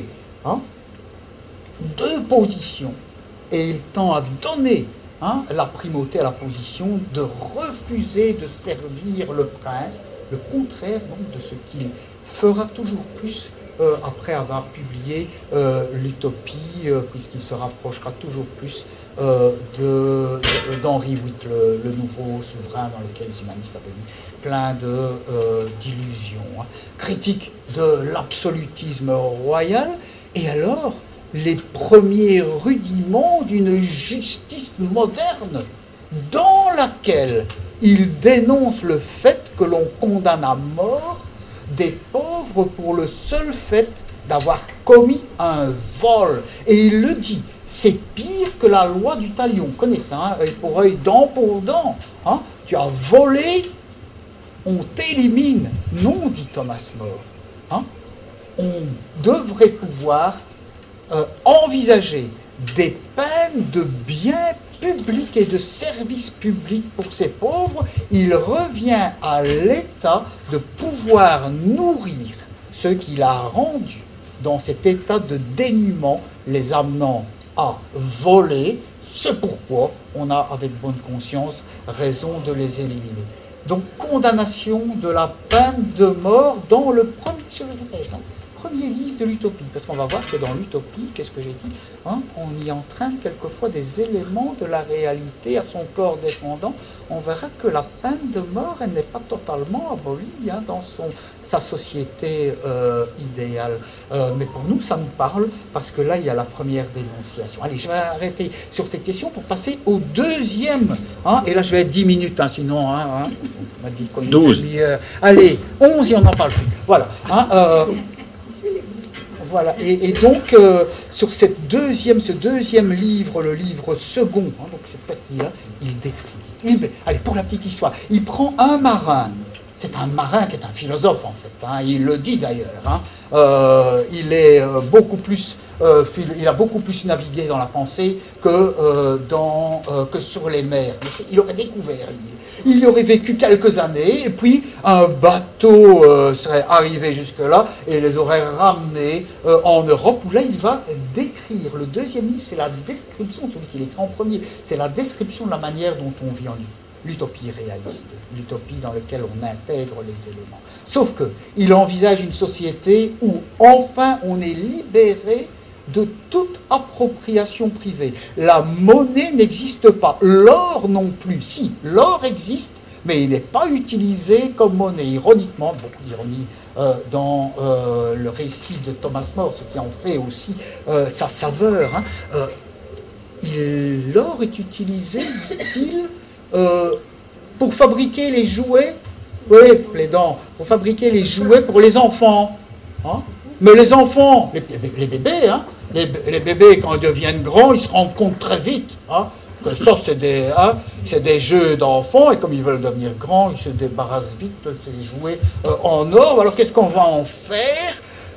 deux positions, et il tend à donner la primauté à la position de refuser de servir le prince, le contraire donc de ce qu'il fera toujours plus après avoir publié l'Utopie, puisqu'il se rapprochera toujours plus d'Henri VIII, le nouveau souverain dans lequel les humanistes avaient mis plein d'illusions. Critique de l'absolutisme royal, et alors les premiers rudiments d'une justice moderne dans laquelle il dénonce le fait que l'on condamne à mort des pauvres pour le seul fait d'avoir commis un vol. Et il le dit, c'est pire que la loi du talion. Vous connaissez ça, œil pour œil, dent pour dent. Tu as volé, on t'élimine. Non, dit Thomas More. On devrait pouvoir envisager des peines de biens publics et de services publics pour ces pauvres. Il revient à l'État de pouvoir nourrir ceux qu'il a rendus dans cet état de dénuement, les amenant à voler. C'est pourquoi on a, avec bonne conscience, raison de les éliminer. Donc, condamnation de la peine de mort dans le premier chef de premier livre de l'utopie, parce qu'on va voir que dans l'utopie, qu'est-ce que j'ai dit, hein, on y entraîne quelquefois des éléments de la réalité à son corps défendant. On verra que la peine de mort, elle n'est pas totalement abolie hein, dans sa société idéale. Mais pour nous, ça nous parle, parce que là, il y a la première dénonciation. Allez, je vais arrêter sur cette question pour passer au deuxième. Hein, et là, je vais être 10 minutes, hein, sinon, on m'a dit qu'on 12. Allez, 11 et on n'en parle plus. Voilà. Hein, voilà. Et donc, sur ce deuxième livre, le livre second, hein, donc ce petit, hein, il décrit. Allez, pour la petite histoire, il prend un marin. C'est un marin qui est un philosophe, en fait. Hein, il le dit d'ailleurs. Hein, il est beaucoup plus... il a beaucoup plus navigué dans la pensée que sur les mers. Il aurait découvert l'île. Il y aurait vécu quelques années, et puis un bateau serait arrivé jusque-là et les aurait ramenés en Europe, où là il va décrire. Le deuxième livre, c'est la description, celui qu'il écrit en premier, c'est la description de la manière dont on vit en l'utopie réaliste, l'utopie dans laquelle on intègre les éléments. Sauf qu'il envisage une société où enfin on est libéré de toute appropriation privée. La monnaie n'existe pas, l'or non plus. Si, l'or existe, mais il n'est pas utilisé comme monnaie. Ironiquement, beaucoup d'ironie dans le récit de Thomas More, ce qui en fait aussi sa saveur. Hein. L'or est utilisé, dit-il, pour fabriquer les jouets, oui, plaidant, pour fabriquer les jouets pour les enfants. Hein. Mais les enfants, les bébés, hein, les bébés, quand ils deviennent grands, ils se rendent compte très vite hein, que ça, c'est des jeux d'enfants, et comme ils veulent devenir grands, ils se débarrassent vite de ces jouets en or. Alors, qu'est-ce qu'on va en faire?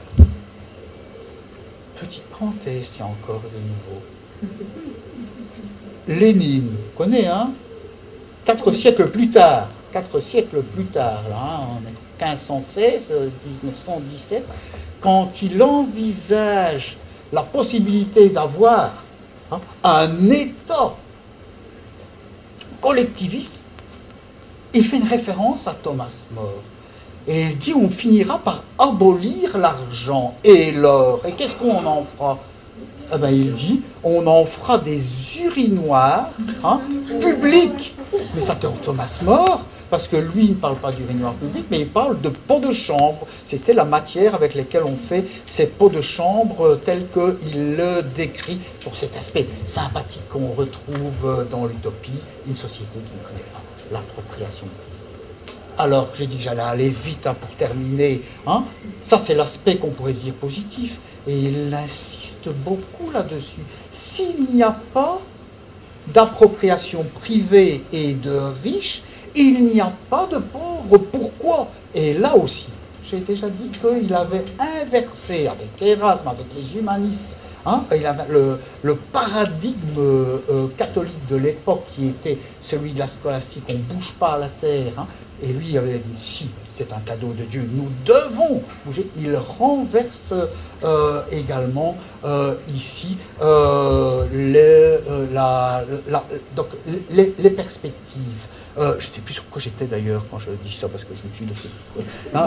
Petite parenthèse, tiens, encore de nouveau. Lénine, vous connaissez, hein? 4 siècles plus tard, là, hein, en 1516, 1917, quand il envisage la possibilité d'avoir hein, un État collectiviste, il fait une référence à Thomas More. Et il dit on finira par abolir l'argent et l'or. Et qu'est-ce qu'on en fera? Eh bien, il dit on en fera des urinoirs hein, publics. Mais ça, Thomas More, parce que lui, il ne parle pas d'urinoir public, mais il parle de pots de chambre. C'était la matière avec laquelle on fait ces pots de chambre tels qu'il le décrit pour cet aspect sympathique qu'on retrouve dans l'utopie, une société qui ne connaît pas l'appropriation. Alors, j'ai dit que j'allais aller vite hein, pour terminer. Hein. Ça, c'est l'aspect qu'on pourrait dire positif. Et il insiste beaucoup là-dessus. S'il n'y a pas d'appropriation privée et de riches, il n'y a pas de pauvres. Pourquoi? Et là aussi, j'ai déjà dit qu'il avait inversé avec Erasme, avec les humanistes, hein, il avait le paradigme catholique de l'époque qui était celui de la scolastique, on ne bouge pas à la terre, hein, et lui il avait dit si, c'est un cadeau de Dieu, nous devons bouger. Il renverse également ici les perspectives. Je ne sais plus sur quoi j'étais d'ailleurs quand je dis ça, parce que je me suis laissé. Ah,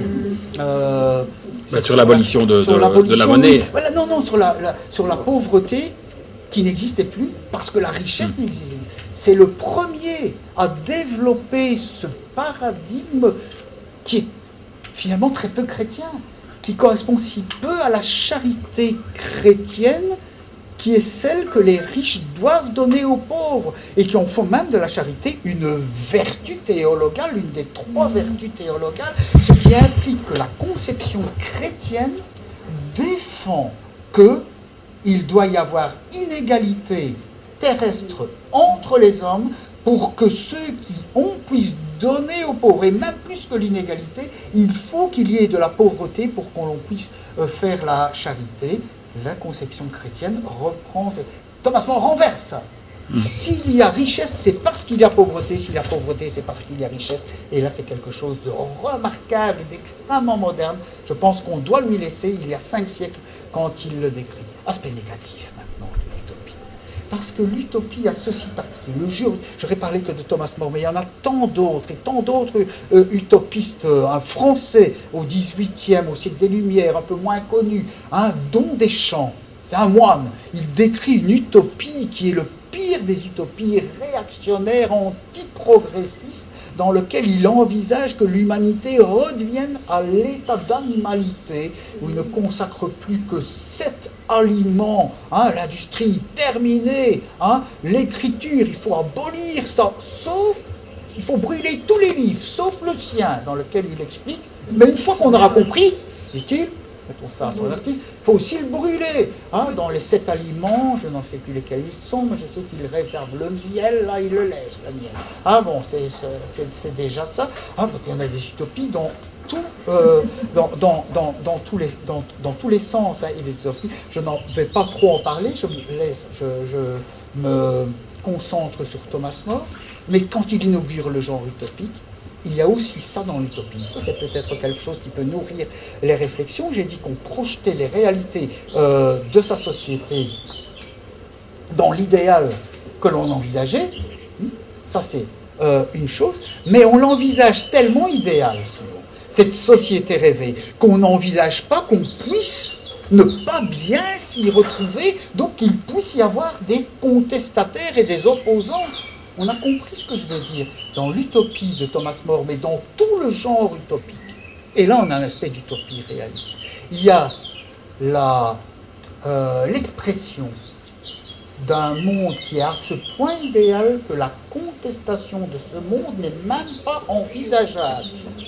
donc, sur l'abolition de la monnaie. Oui. Voilà, non, sur la pauvreté qui n'existait plus, parce que la richesse n'existait plus. C'est le premier à développer ce paradigme qui est finalement très peu chrétien, qui correspond si peu à la charité chrétienne, qui est celle que les riches doivent donner aux pauvres, et qui en font même de la charité une vertu théologale, une des 3 vertus théologales, ce qui implique que la conception chrétienne défend qu'il doit y avoir inégalité terrestre entre les hommes pour que ceux qui ont puissent donner aux pauvres, et même plus que l'inégalité, il faut qu'il y ait de la pauvreté pour qu'on puisse faire la charité. La conception chrétienne reprend... Thomas More renverse ça. S'il y a richesse, c'est parce qu'il y a pauvreté. S'il y a pauvreté, c'est parce qu'il y a richesse. Et là, c'est quelque chose de remarquable et d'extrêmement moderne. Je pense qu'on doit lui laisser, il y a 5 siècles, quand il le décrit. Aspect négatif, maintenant, de l'utopie. parce que l'utopie a ceci particulier. Le jour, je n'aurais parlé que de Thomas More, mais il y en a tant d'autres, et tant d'autres utopistes français au XVIIIe, au siècle des Lumières, un peu moins connus, dont Deschamps. C'est un moine. Il décrit une utopie qui est le pire des utopies réactionnaires, antiprogressistes, dans lequel il envisage que l'humanité redevienne à l'état d'animalité, où il ne consacre plus que 7 aliments, l'industrie terminée, l'écriture, il faut abolir ça, sauf, il faut brûler tous les livres, sauf le sien, dans lequel il explique, mais une fois qu'on aura compris, dit-il, mettons ça à son article, il faut aussi le brûler. Dans les 7 aliments, je n'en sais plus lesquels ils sont, mais je sais qu'il réserve le miel, là il le laisse, le miel. Bon, c'est déjà ça. Donc il y en a des utopies dans tous les sens, et des utopies. Je n'en vais pas trop en parler, je me concentre sur Thomas More, mais quand il inaugure le genre utopique, il y a aussi ça dans l'utopie. Ça, c'est peut-être quelque chose qui peut nourrir les réflexions. J'ai dit qu'on projetait les réalités de sa société dans l'idéal que l'on envisageait. Ça, c'est une chose. Mais on l'envisage tellement idéal, souvent, cette société rêvée, qu'on n'envisage pas qu'on puisse ne pas bien s'y retrouver, donc qu'il puisse y avoir des contestataires et des opposants. On a compris ce que je veux dire dans l'utopie de Thomas More, mais dans tout le genre utopique. Et là, on a un aspect d'utopie réaliste. Il y a l'expression d'un monde qui est à ce point idéal que la contestation de ce monde n'est même pas envisageable.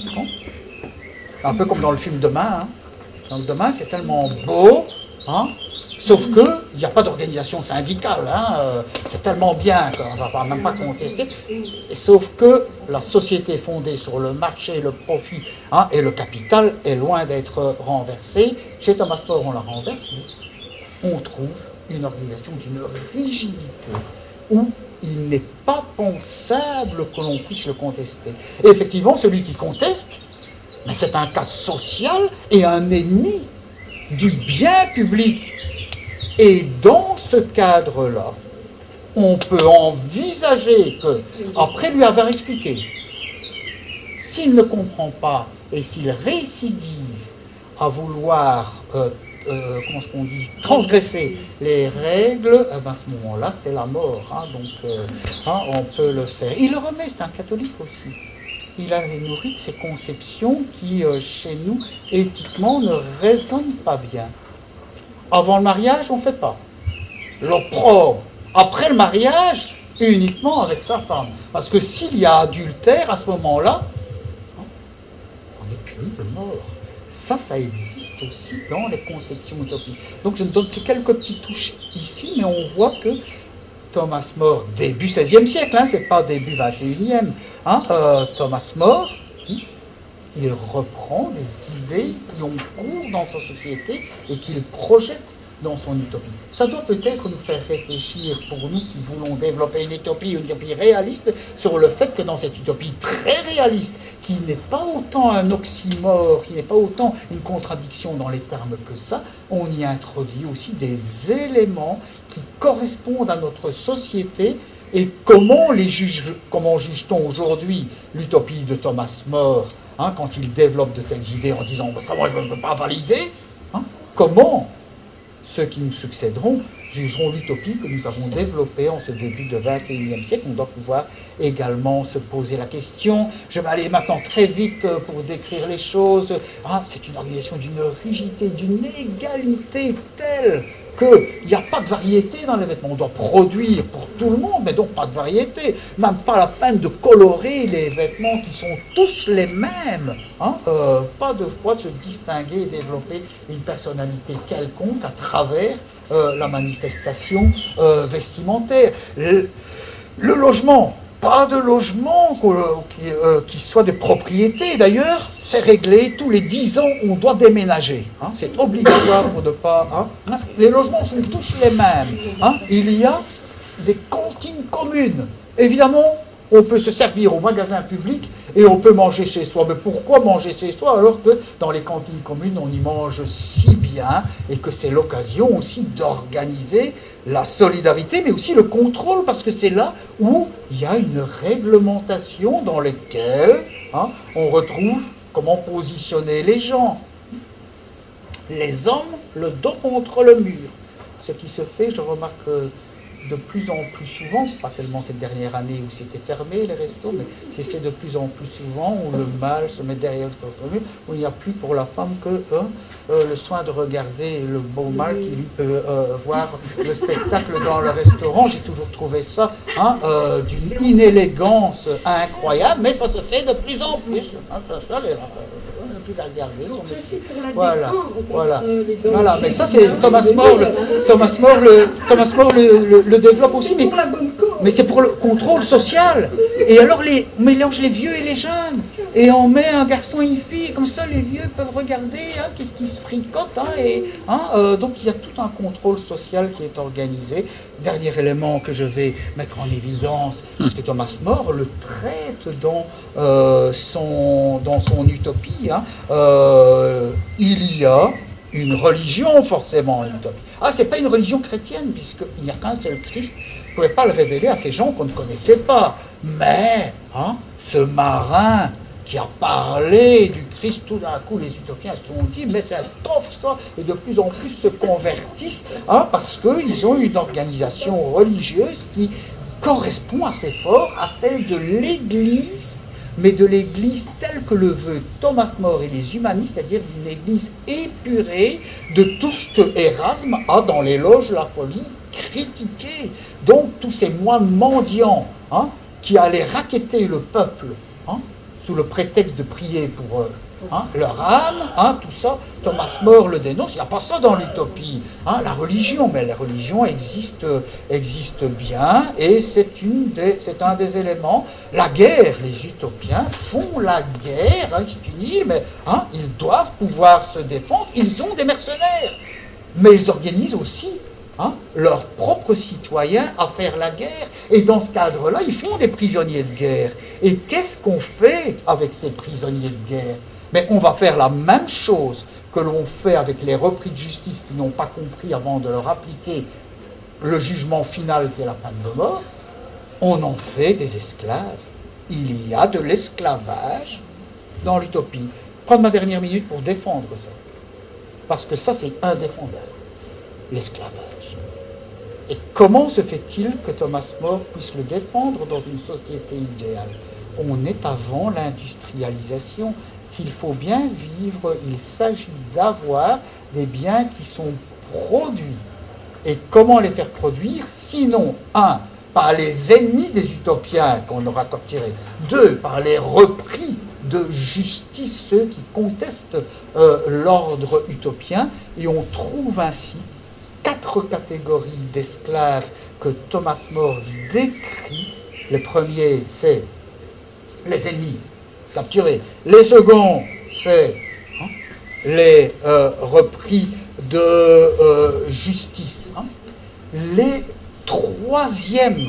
Un peu comme dans le film Demain. Dans le Demain, c'est tellement beau, sauf qu'il n'y a pas d'organisation syndicale. C'est tellement bien qu'on ne va même pas contester. Et sauf que la société est fondée sur le marché, le profit, et le capital est loin d'être renversé. Chez Thomas More, on la renverse, mais on trouve une organisation d'une rigidité où il n'est pas pensable que l'on puisse le contester. Et effectivement, celui qui conteste, c'est un cas social et un ennemi du bien public. Et dans ce cadre-là, on peut envisager que, après lui avoir expliqué, s'il ne comprend pas et s'il récidive à vouloir, comment est-ce qu'on dit, transgresser les règles, à ce moment-là, c'est la mort. On peut le faire. Il le remet, c'est un catholique aussi. Il a nourri de ces conceptions qui, chez nous, éthiquement, ne résonnent pas bien. Avant le mariage, on ne fait pas. L'opprobre. Après le mariage, uniquement avec sa femme. Parce que s'il y a adultère, à ce moment-là, on est puni de mort. Ça existe aussi dans les conceptions utopiques. Donc je ne donne que quelques petites touches ici, mais on voit que Thomas More, début 16e siècle, c'est pas début 21e, Thomas More, il reprend des idées qui ont cours dans sa société et qu'il projette dans son utopie. Ça doit peut-être nous faire réfléchir, pour nous qui voulons développer une utopie réaliste, sur le fait que dans cette utopie très réaliste, qui n'est pas autant un oxymore, qui n'est pas autant une contradiction dans les termes que ça, on y introduit aussi des éléments qui correspondent à notre société. Et comment juge-t-on aujourd'hui l'utopie de Thomas More, quand il développe de telles idées en disant « ça, moi, je ne peux pas valider », comment ceux qui nous succéderont jugeront l'utopie que nous avons développée en ce début de 21e siècle. On doit pouvoir également se poser la question. Je vais aller maintenant très vite pour décrire les choses. C'est une organisation d'une rigidité, d'une égalité telle qu'il n'y a pas de variété dans les vêtements. On doit produire pour tout le monde, mais donc pas de variété. Même pas la peine de colorer les vêtements qui sont tous les mêmes. Pas de foi de se distinguer et développer une personnalité quelconque à travers la manifestation vestimentaire. Le logement, pas de logement qui soit des propriétés. D'ailleurs, c'est réglé, tous les 10 ans, on doit déménager. C'est obligatoire pour ne pas... Les logements sont tous les mêmes. Il y a des cantines communes. Évidemment, On peut se servir au magasin public et on peut manger chez soi. Mais pourquoi manger chez soi alors que dans les cantines communes, on y mange si bien et que c'est l'occasion aussi d'organiser la solidarité, mais aussi le contrôle, parce que c'est là où il y a une réglementation dans laquelle on retrouve comment positionner les gens. Les hommes, le dos contre le mur. Ce qui se fait, je remarque de plus en plus souvent, pas tellement cette dernière année où c'était fermé les restos, mais c'est fait de plus en plus souvent où le mâle se met derrière le mur, où il n'y a plus pour la femme que le soin de regarder le beau mâle qui lui peut voir le spectacle dans le restaurant. J'ai toujours trouvé ça d'une inélégance incroyable, mais ça se fait de plus en plus. Plus à regarder. Voilà. Mais ça, c'est Thomas More le développe aussi, mais c'est pour le contrôle social. Et alors, on mélange les vieux et les jeunes. Et on met un garçon et une fille, comme ça, les vieux peuvent regarder qu'est-ce qui se fricote. Donc, il y a tout un contrôle social qui est organisé. Dernier élément que je vais mettre en évidence, parce que Thomas More le traite dans son utopie. Il y a une religion forcément en utopie. C'est pas une religion chrétienne, puisqu'il n'y a qu'un seul Christ. On ne pouvait pas le révéler à ces gens qu'on ne connaissait pas. Mais ce marin qui a parlé du Christ, tout d'un coup les utopiens se sont dit mais c'est tof ça, et de plus en plus se convertissent parce qu'ils ont une organisation religieuse qui correspond assez fort à celle de l'Église, mais de l'Église telle que le veut Thomas More et les humanistes, c'est-à-dire d'une Église épurée de tout ce que Erasme a dans l'éloge de la folie critiqué. Donc tous ces moines mendiants qui allaient racketter le peuple sous le prétexte de prier pour leur âme, tout ça, Thomas More le dénonce. Il n'y a pas ça dans l'utopie. La religion, mais la religion existe bien, et c'est un des éléments. La guerre, les utopiens font la guerre, c'est une île, mais ils doivent pouvoir se défendre. Ils ont des mercenaires, mais ils organisent aussi leurs propres citoyens à faire la guerre. Et dans ce cadre-là, ils font des prisonniers de guerre. Et qu'est-ce qu'on fait avec ces prisonniers de guerre? Mais on va faire la même chose que l'on fait avec les repris de justice qui n'ont pas compris avant de leur appliquer le jugement final qui est la peine de mort. On en fait des esclaves. Il y a de l'esclavage dans l'utopie. Prendre ma dernière minute pour défendre ça. Parce que ça, c'est indéfendable. L'esclavage. Et comment se fait-il que Thomas More puisse le défendre dans une société idéale? On est avant l'industrialisation. S'il faut bien vivre, il s'agit d'avoir des biens qui sont produits. Et comment les faire produire? Sinon, par les ennemis des utopiens qu'on aura capturés. 2, par les repris de justice, ceux qui contestent l'ordre utopien. Et on trouve ainsi 4 catégories d'esclaves que Thomas More décrit. Le premier, c'est les ennemis capturés. Les seconds, c'est les repris de justice. Les troisième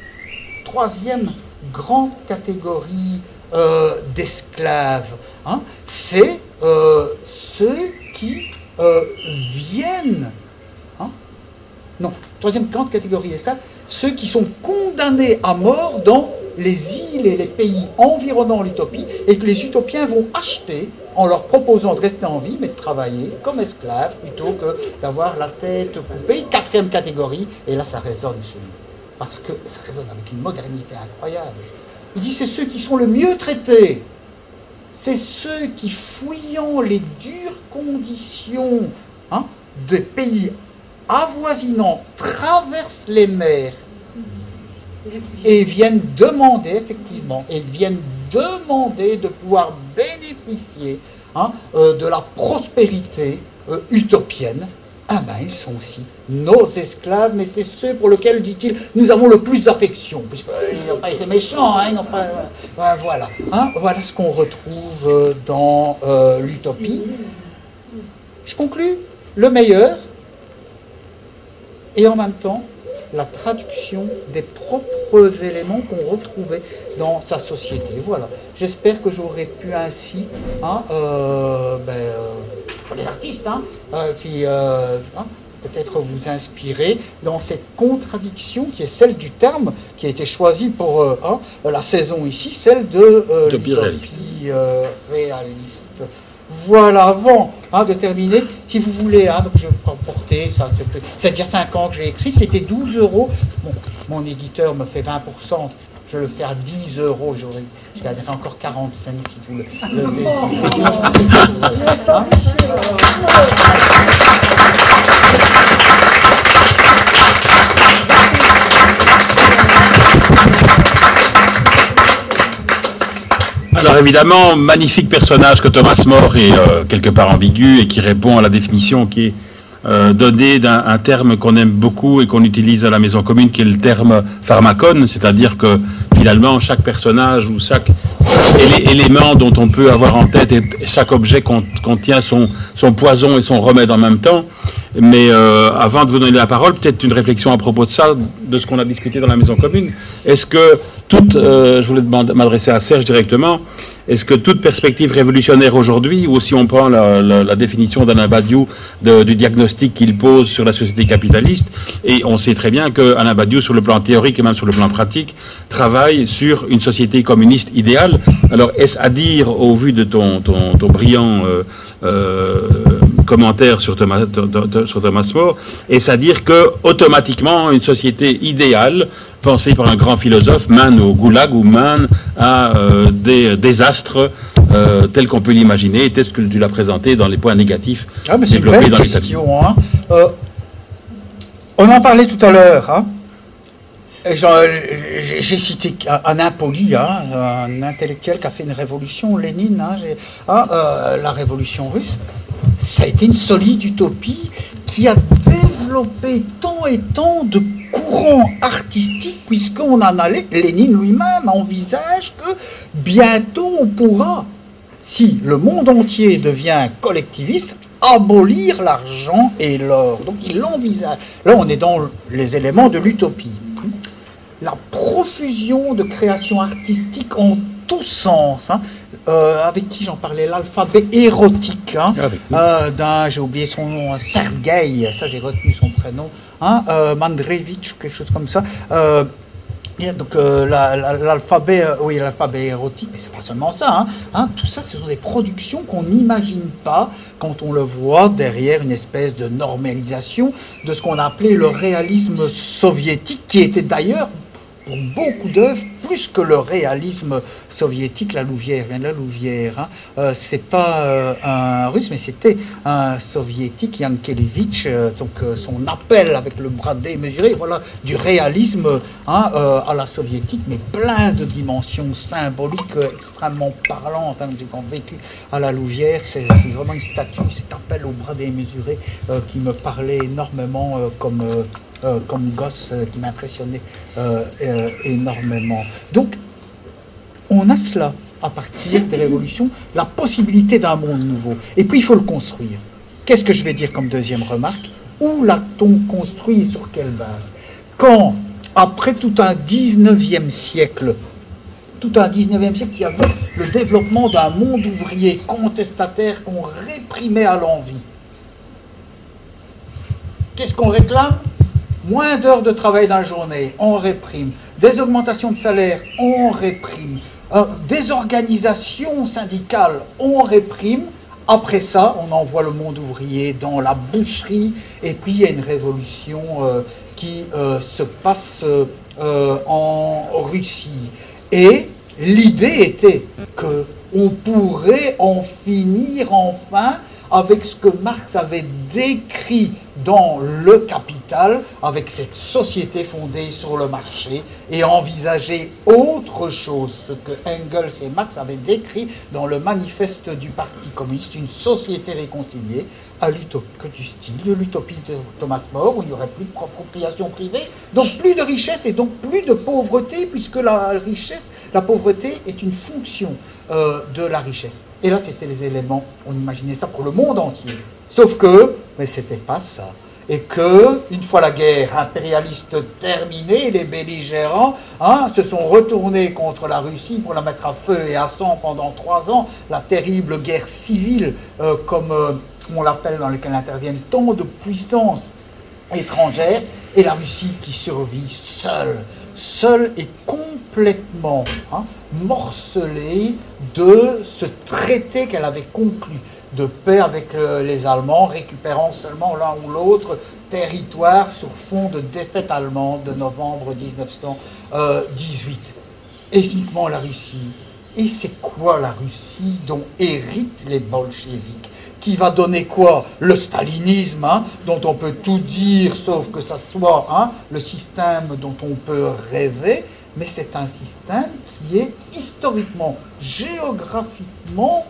grande catégorie d'esclaves, c'est ceux qui viennent. Troisième grande catégorie d'esclaves, ceux qui sont condamnés à mort dans les îles et les pays environnant l'utopie, et que les utopiens vont acheter en leur proposant de rester en vie, mais de travailler comme esclaves plutôt que d'avoir la tête coupée. 4e catégorie, et là ça résonne chez nous, parce que ça résonne avec une modernité incroyable. Il dit c'est ceux qui sont le mieux traités, c'est ceux qui, fouillant les dures conditions des pays avoisinants, traversent les mers et viennent demander, effectivement, de pouvoir bénéficier de la prospérité utopienne. Ils sont aussi nos esclaves, mais c'est ceux pour lesquels, dit-il, nous avons le plus d'affection, puisqu'ils n'ont pas été méchants, ils n'ont pas... Voilà. Voilà ce qu'on retrouve dans l'utopie. Je conclus, le meilleur, et en même temps, la traduction des propres éléments qu'on retrouvait dans sa société. Voilà. J'espère que j'aurais pu ainsi, les artistes, peut-être vous inspirer dans cette contradiction qui est celle du terme qui a été choisi pour la saison ici, celle de l'utopie réaliste. Voilà, avant de terminer, si vous voulez, donc je vais porter ça, c'est déjà 5 ans que j'ai écrit, c'était 12 €. Bon, mon éditeur me fait 20%, je le fais à 10 €, je gagnerai encore 40 cents si vous le désirez. Alors évidemment, magnifique personnage que Thomas More est quelque part ambigu et qui répond à la définition qui est donnée d'un terme qu'on aime beaucoup et qu'on utilise à la Maison Commune, qui est le terme pharmacone, c'est-à-dire que finalement chaque personnage ou chaque élément dont on peut avoir en tête et chaque objet contient son poison et son remède en même temps. Mais avant de vous donner la parole, peut-être une réflexion à propos de ça, de ce qu'on a discuté dans la Maison Commune. Est-ce que je voulais m'adresser à Serge directement, est-ce que toute perspective révolutionnaire aujourd'hui, ou si on prend la définition d'Alain Badiou du diagnostic qu'il pose sur la société capitaliste, et on sait très bien que Alain Badiou, sur le plan théorique et même sur le plan pratique, travaille sur une société communiste idéale. Alors, est-ce à dire, au vu de ton brillant commentaire sur Thomas More, est-ce à dire que automatiquement une société idéale pensée par un grand philosophe mène au goulag ou mène à des désastres tels qu'on peut l'imaginer, tel que tu l'as présenté dans les points négatifs développés dans l'état. On en parlait tout à l'heure. J'ai cité un impoli, un intellectuel qui a fait une révolution, Lénine, la révolution russe. Ça a été une solide utopie qui a développé tant et tant de courants artistiques, puisqu'on en allait, Lénine lui-même envisage que bientôt on pourra, si le monde entier devient collectiviste, abolir l'argent et l'or. Donc il l'envisage. Là on est dans les éléments de l'utopie. La profusion de créations artistiques en tous sens, avec qui j'en parlais, l'alphabet érotique d'un, j'ai oublié son nom, Sergueï, ça j'ai retenu son prénom, Mandrevitch ou quelque chose comme ça. Donc l'alphabet, l'alphabet érotique, mais c'est pas seulement ça. Tout ça, ce sont des productions qu'on n'imagine pas quand on le voit derrière une espèce de normalisation de ce qu'on a appelé le réalisme soviétique, qui était d'ailleurs pour beaucoup d'œuvres, plus que le réalisme soviétique, la Louvière, vient de la Louvière. C'est pas un russe, mais c'était un soviétique, Yankelevitch, donc son appel avec le bras démesuré, voilà, du réalisme à la soviétique, mais plein de dimensions symboliques extrêmement parlantes. J'ai quand vécu à la Louvière, c'est vraiment une statue, cet appel au bras démesuré qui me parlait énormément comme gosse, qui m'impressionnait énormément. Donc, on a cela, à partir des révolutions, la possibilité d'un monde nouveau. Et puis, il faut le construire. Qu'est-ce que je vais dire comme deuxième remarque? Où l'a-t-on construit, sur quelle base? Quand, après tout un 19e siècle, qui a vu le développement d'un monde ouvrier contestataire qu'on réprimait à l'envi, qu'est-ce qu'on réclame? Moins d'heures de travail dans la journée, on réprime. Des augmentations de salaire, on réprime. Des organisations syndicales, on réprime. Après ça, on envoie le monde ouvrier dans la boucherie. Et puis, il y a une révolution qui se passe en Russie. Et l'idée était qu'on pourrait en finir enfin avec ce que Marx avait décrit dans Le Capital, avec cette société fondée sur le marché, et envisager autre chose, ce que Engels et Marx avaient décrit dans le manifeste du Parti communiste, une société réconciliée, à l'utopie du style de l'utopie de Thomas More, où il n'y aurait plus de appropriation privée, donc plus de richesse et donc plus de pauvreté, puisque la pauvreté est une fonction de la richesse. Et là, c'était les éléments, on imaginait ça pour le monde entier. Sauf que, mais c'était pas ça. et que, une fois la guerre impérialiste terminée, les belligérants se sont retournés contre la Russie pour la mettre à feu et à sang pendant 3 ans, la terrible guerre civile, comme on l'appelle, dans laquelle interviennent tant de puissances étrangères, et la Russie qui survit seule et complètement morcelée de ce traité qu'elle avait conclu de paix avec les Allemands, récupérant seulement l'un ou l'autre territoire sur fond de défaite allemande de novembre 1918. Et uniquement la Russie. Et c'est quoi la Russie dont héritent les bolcheviks? Qui va donner quoi? Le stalinisme, dont on peut tout dire, sauf que ça soit le système dont on peut rêver, mais c'est un système qui est historiquement, géographiquement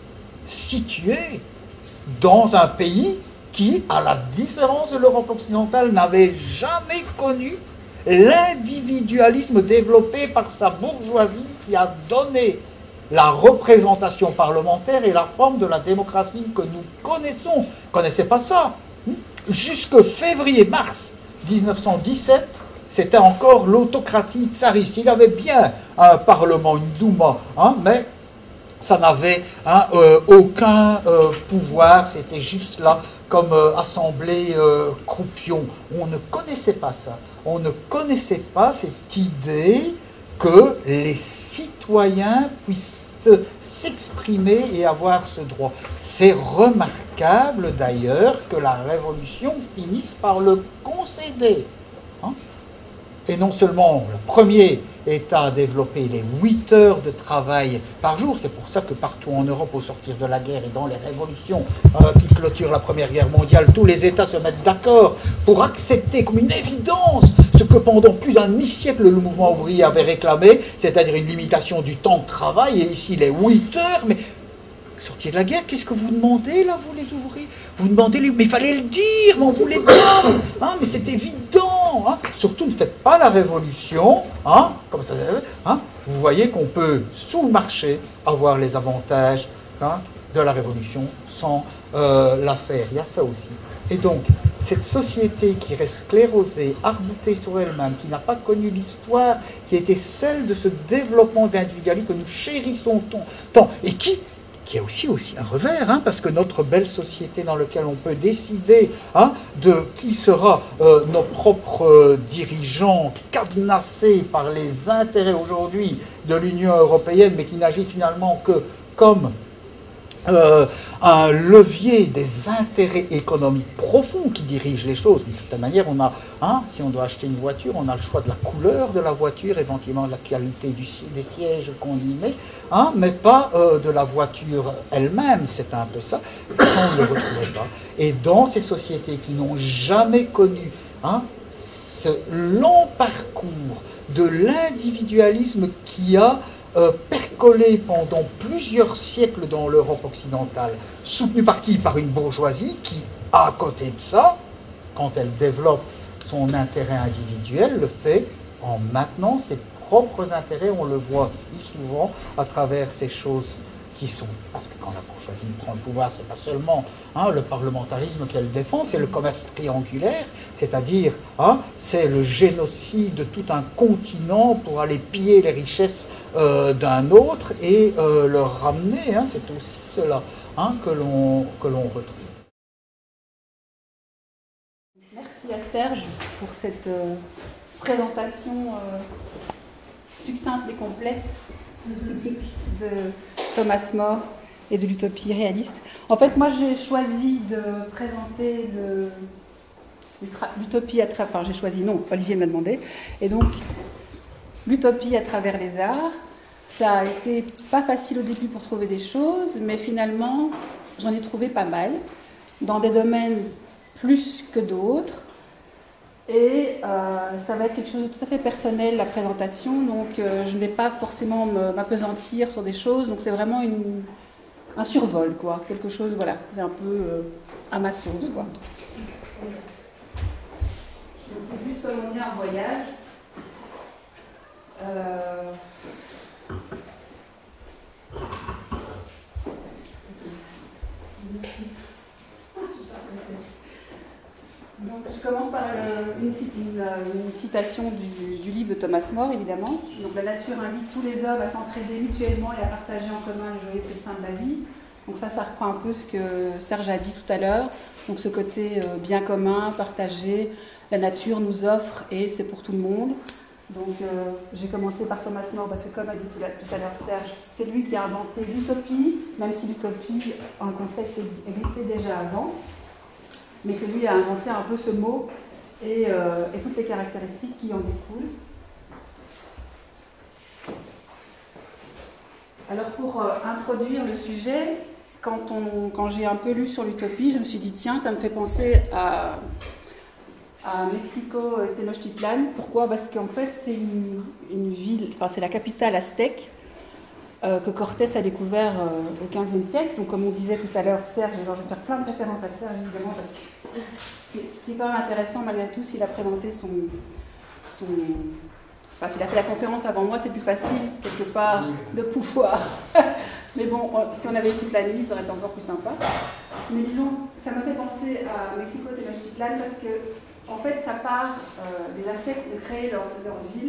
situé dans un pays qui, à la différence de l'Europe occidentale, n'avait jamais connu l'individualisme développé par sa bourgeoisie qui a donné la représentation parlementaire et la forme de la démocratie que nous connaissons. Vous ne connaissez pas ça? Jusque février-mars 1917, c'était encore l'autocratie tsariste. Il avait bien un parlement, une Douma, mais ça n'avait aucun pouvoir, c'était juste là comme assemblée croupion. On ne connaissait pas ça. On ne connaissait pas cette idée que les citoyens puissent s'exprimer et avoir ce droit. C'est remarquable d'ailleurs que la Révolution finisse par le concéder. Et non seulement le premier État a développé les 8 heures de travail par jour, c'est pour ça que partout en Europe, au sortir de la guerre et dans les révolutions qui clôturent la Première Guerre mondiale, tous les États se mettent d'accord pour accepter comme une évidence ce que pendant plus d'un demi-siècle le mouvement ouvrier avait réclamé, c'est-à-dire une limitation du temps de travail, et ici les 8 heures, mais sortir de la guerre, qu'est-ce que vous demandez là, vous les ouvriers? Vous demandez, mais il fallait le dire, mais on vous les donne, mais c'est évident, surtout ne faites pas la révolution, comme ça, vous voyez qu'on peut, sous le marché, avoir les avantages de la révolution sans la faire, il y a ça aussi. Et donc, cette société qui reste sclérosée, arc-boutée sur elle-même, qui n'a pas connu l'histoire, qui était celle de ce développement d'individualisme que nous chérissons tant, et qui a aussi un revers, parce que notre belle société dans laquelle on peut décider de qui sera nos propres dirigeants, cadenassés par les intérêts aujourd'hui de l'Union européenne, mais qui n'agit finalement que comme un levier des intérêts économiques profonds qui dirigent les choses. D'une certaine manière, on a, si on doit acheter une voiture, on a le choix de la couleur de la voiture, éventuellement de la qualité des sièges qu'on y met, mais pas de la voiture elle-même. C'est un peu ça. Ça, on ne le retrouve pas. Et dans ces sociétés qui n'ont jamais connu ce long parcours de l'individualisme qui a percolé pendant plusieurs siècles dans l'Europe occidentale, soutenu par qui? Par une bourgeoisie qui, à côté de ça, quand elle développe son intérêt individuel, le fait en maintenant ses propres intérêts. On le voit si souvent à travers ces choses qui sont... Parce que quand la bourgeoisie prend le pouvoir, c'est pas seulement le parlementarisme qu'elle défend, c'est le commerce triangulaire, c'est-à-dire c'est le génocide de tout un continent pour aller piller les richesses d'un autre et le ramener. C'est aussi cela que l'on retrouve. Merci à Serge pour cette présentation succincte et complète de Thomas More et de l'utopie réaliste. En fait, moi, j'ai choisi de présenter l'utopie à travers... Enfin, j'ai choisi, non, Olivier m'a demandé. Et donc, l'utopie à travers les arts, ça a été pas facile au début pour trouver des choses, mais finalement, j'en ai trouvé pas mal, dans des domaines plus que d'autres. Et ça va être quelque chose de tout à fait personnel, la présentation, donc je ne vais pas forcément m'appesantir sur des choses, donc c'est vraiment un survol, quoi, quelque chose, voilà, c'est un peu à ma sauce, quoi. Donc c'est plus comme on dit un voyage. Donc je commence par une citation du livre de Thomas More, évidemment. Donc, la nature invite tous les hommes à s'entraider mutuellement et à partager en commun les joyeux plaisirs de la vie. Donc ça reprend un peu ce que Serge a dit tout à l'heure. Donc ce côté bien commun, partagé, la nature nous offre et c'est pour tout le monde. Donc j'ai commencé par Thomas More parce que, comme a dit tout à l'heure Serge, c'est lui qui a inventé l'utopie, même si l'utopie, en concept, existait déjà avant, mais que lui a inventé un peu ce mot et toutes les caractéristiques qui en découlent. Alors pour introduire le sujet, quand j'ai un peu lu sur l'utopie, je me suis dit tiens, ça me fait penser à Mexico Tenochtitlan. Pourquoi? Parce qu'en fait c'est une ville, enfin c'est la capitale aztèque que Cortés a découvert au XVe siècle. Donc comme on disait tout à l'heure, Serge, je vais faire plein de références à Serge évidemment, parce que ce qui est pas intéressant malgré tout, s'il a présenté enfin, s'il a fait la conférence avant moi, c'est plus facile, quelque part, de pouvoir. Mais bon, si on avait eu toute la nuit, ça aurait été encore plus sympa. Mais disons, ça m'a fait penser à Mexico Tenochtitlan parce que, en fait, ça part des Aztèques ont créé leur ville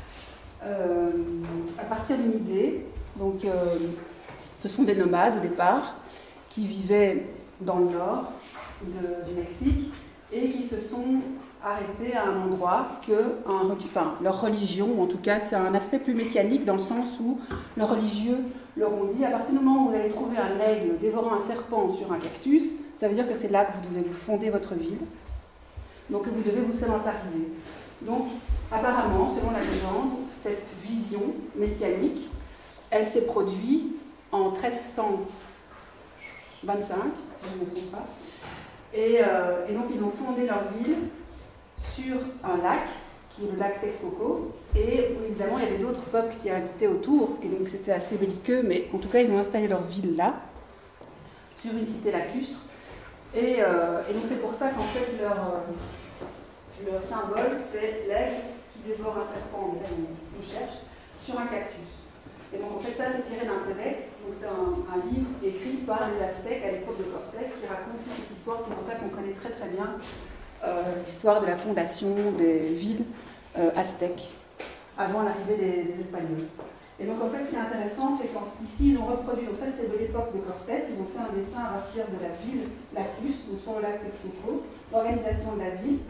à partir d'une idée. Donc, ce sont des nomades au départ qui vivaient dans le nord du Mexique et qui se sont arrêtés à un endroit que leur religion, ou en tout cas c'est un aspect plus messianique dans le sens où le religieux leur ont dit à partir du moment où vous allez trouver un aigle dévorant un serpent sur un cactus, ça veut dire que c'est là que vous devez vous fonder votre ville, donc que vous devez vous sédentariser. Donc apparemment, selon la légende, cette vision messianique, elle s'est produite en 1325, si je ne me trompe pas, et donc ils ont fondé leur ville sur un lac, qui est le lac Texcoco, et où évidemment il y avait d'autres peuples qui habitaient autour, et donc c'était assez belliqueux, mais en tout cas ils ont installé leur ville là, sur une cité lacustre, et donc c'est pour ça qu'en fait leur symbole c'est l'aigle qui dévore un serpent, on cherche, sur un cactus. Et donc en fait ça c'est tiré d'un codex, donc c'est un livre écrit par les Aztèques à l'époque de Cortés qui raconte cette histoire, c'est pour ça qu'on connaît très très bien l'histoire de la fondation des villes aztèques avant l'arrivée des Espagnols. Et donc en fait ce qui est intéressant c'est qu'ici ils ont reproduit, donc ça c'est de l'époque de Cortés, ils ont fait un dessin à partir de la ville Lacus, donc sur le lac Texcoco, l'organisation de la ville.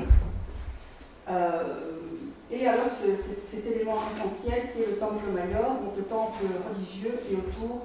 Et alors cet élément essentiel qui est le temple mayor, donc le temple religieux, et autour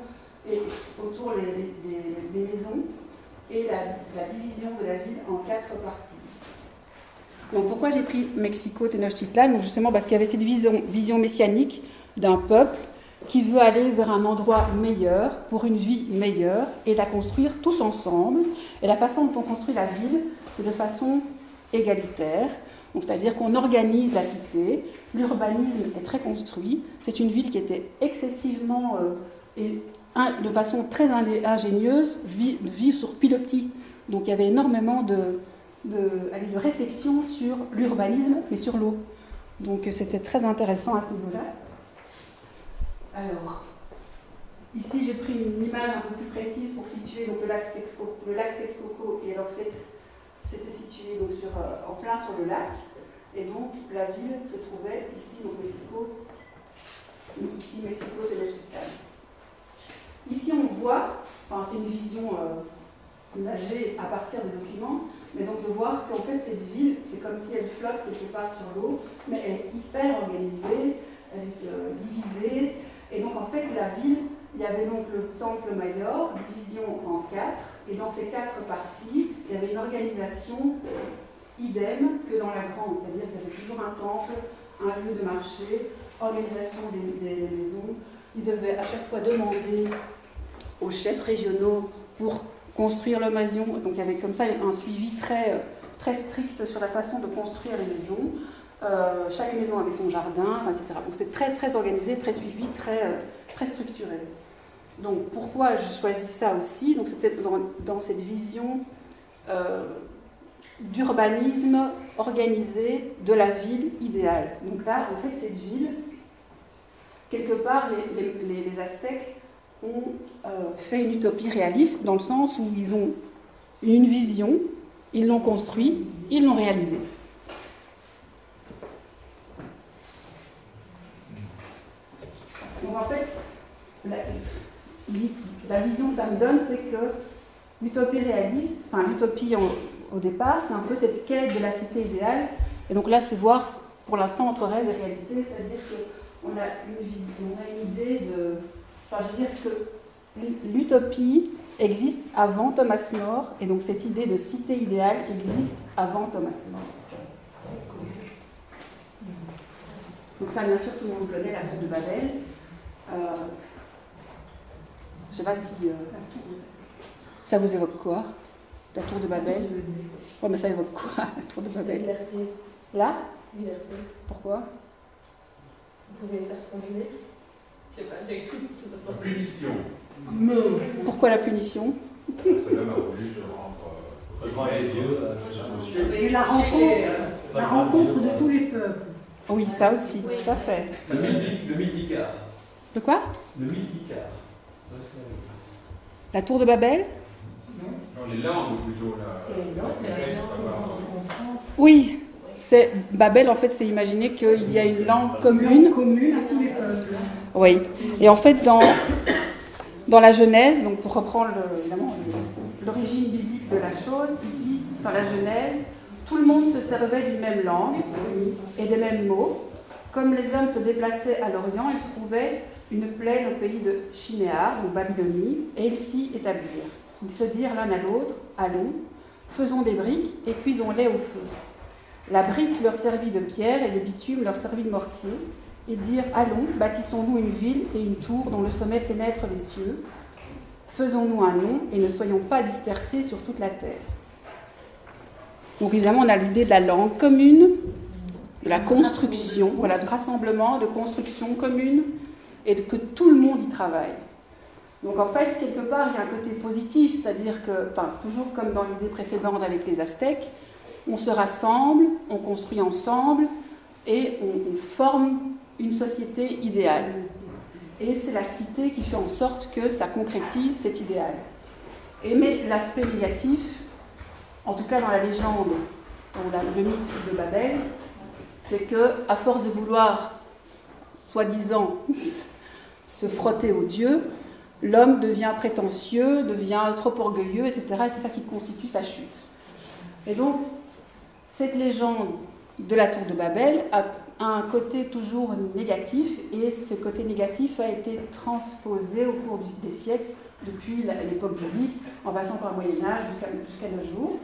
les maisons et la division de la ville en 4 parties. Donc pourquoi j'ai pris Mexico Tenochtitlan? Donc justement parce qu'il y avait cette vision messianique d'un peuple qui veut aller vers un endroit meilleur, pour une vie meilleure, et la construire tous ensemble. Et la façon dont on construit la ville, c'est de façon égalitaire. Donc, c'est-à-dire qu'on organise la cité, l'urbanisme est très construit, c'est une ville qui était excessivement, de façon très ingénieuse, de vivre sur pilotis. Donc il y avait énormément de réflexion sur l'urbanisme, mais sur l'eau. Donc c'était très intéressant à ce niveau-là. Alors, ici j'ai pris une image un peu plus précise pour situer donc, le lac Texcoco, et alors c'était situé donc, en plein sur le lac, et donc la ville se trouvait ici, donc Mexico Tenochtitlan. Ici on voit, enfin c'est une vision imagée à partir des documents, mais donc de voir qu'en fait cette ville, c'est comme si elle flotte quelque part sur l'eau, mais elle est hyper organisée, elle est divisée, et donc en fait la ville, il y avait donc le temple mayor, division en 4, et dans ces 4 parties, il y avait une organisation idem que dans la grande, c'est-à-dire qu'il y avait toujours un temple, un lieu de marché, organisation des maisons. Ils devaient à chaque fois demander aux chefs régionaux pour construire leur maison. Donc il y avait comme ça un suivi très, très strict sur la façon de construire les maisons. Chaque maison avait son jardin, etc. Donc c'est très, très organisé, très suivi, très, très structuré. Donc pourquoi je choisis ça aussi? Donc c'était dans cette vision d'urbanisme organisé de la ville idéale. Donc là, en fait, cette ville, quelque part, les Aztèques ont fait une utopie réaliste dans le sens où ils ont une vision, ils l'ont construit, ils l'ont réalisé. Donc en fait, la vision que ça me donne, c'est que l'utopie réaliste, enfin l'utopie au départ, c'est un peu cette quête de la cité idéale. Et donc là, c'est voir pour l'instant entre rêve et réalité, c'est-à-dire qu'on a une vision, on a une idée de. Enfin, je veux dire que l'utopie existe avant Thomas More, et donc cette idée de cité idéale existe avant Thomas More. Donc ça, bien sûr, tout le monde connaît la tour de Babel. Je ne sais pas si ça vous évoque quoi, la tour de Babel? Ouais, mais ça évoque quoi, la tour de Babel? Liberté. Là? Liberté. Pourquoi? Vous pouvez faire ce qu'on voulait. Je sais pas, j'ai tout. La punition. Pourquoi la punition? Parce que l'homme a voulu se rendre les dieux. C'est la rencontre de tous les peuples. Oui, ça aussi, tout à fait. Le mythe d'Icare. De quoi? Le mythe d'Icare. La tour de Babel? Non, les langues plutôt là. C'est les langues Oui, c'est Babel, en fait, c'est imaginer qu'il y a une langue commune. Commune à tous les peuples. Oui, et en fait, dans la Genèse, donc pour reprendre évidemment l'origine biblique de la chose, il dit dans la Genèse, tout le monde se servait d'une même langue et des mêmes mots. Comme les hommes se déplaçaient à l'Orient, ils trouvaient une plaine au pays de Shinéar, ou Babylonie, et ils s'y établirent. Ils se dirent l'un à l'autre, allons, faisons des briques et cuisons-les au feu. La brique leur servit de pierre et le bitume leur servit de mortier. Et dirent, allons, bâtissons-nous une ville et une tour dont le sommet pénètre les cieux. Faisons-nous un nom et ne soyons pas dispersés sur toute la terre. Donc évidemment, on a l'idée de la langue commune, de la construction, voilà, de rassemblement, de construction commune, et que tout le monde y travaille. Donc en fait, quelque part, il y a un côté positif, c'est-à-dire que, enfin, toujours comme dans l'idée précédente avec les Aztèques, on se rassemble, on construit ensemble, et on forme une société idéale. Et c'est la cité qui fait en sorte que ça concrétise cet idéal. Mais l'aspect négatif, en tout cas dans la légende, dans le mythe de Babel, c'est que, à force de vouloir, soi-disant, se frotter aux dieux, l'homme devient prétentieux, devient trop orgueilleux, etc. Et c'est ça qui constitue sa chute. Et donc, cette légende de la tour de Babel a un côté toujours négatif, et ce côté négatif a été transposé au cours des siècles, depuis l'époque biblique, en passant par le Moyen-Âge jusqu'à nos jours.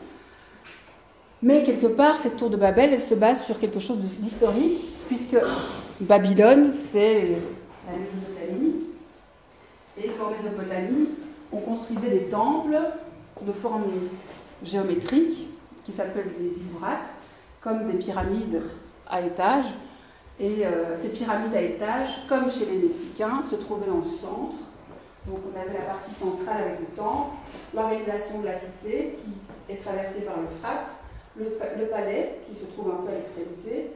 Mais quelque part, cette tour de Babel, elle se base sur quelque chose d'historique, puisque Babylone, c'est la Mésopotamie, et qu'en Mésopotamie, on construisait des temples de forme géométrique, qui s'appellent des ziggurats, comme des pyramides à étages. Et ces pyramides à étages, comme chez les Mexicains, se trouvaient dans le centre. Donc on avait la partie centrale avec le temple, l'organisation de la cité qui est traversée par l'Euphrate, le palais qui se trouve un peu à l'extrémité.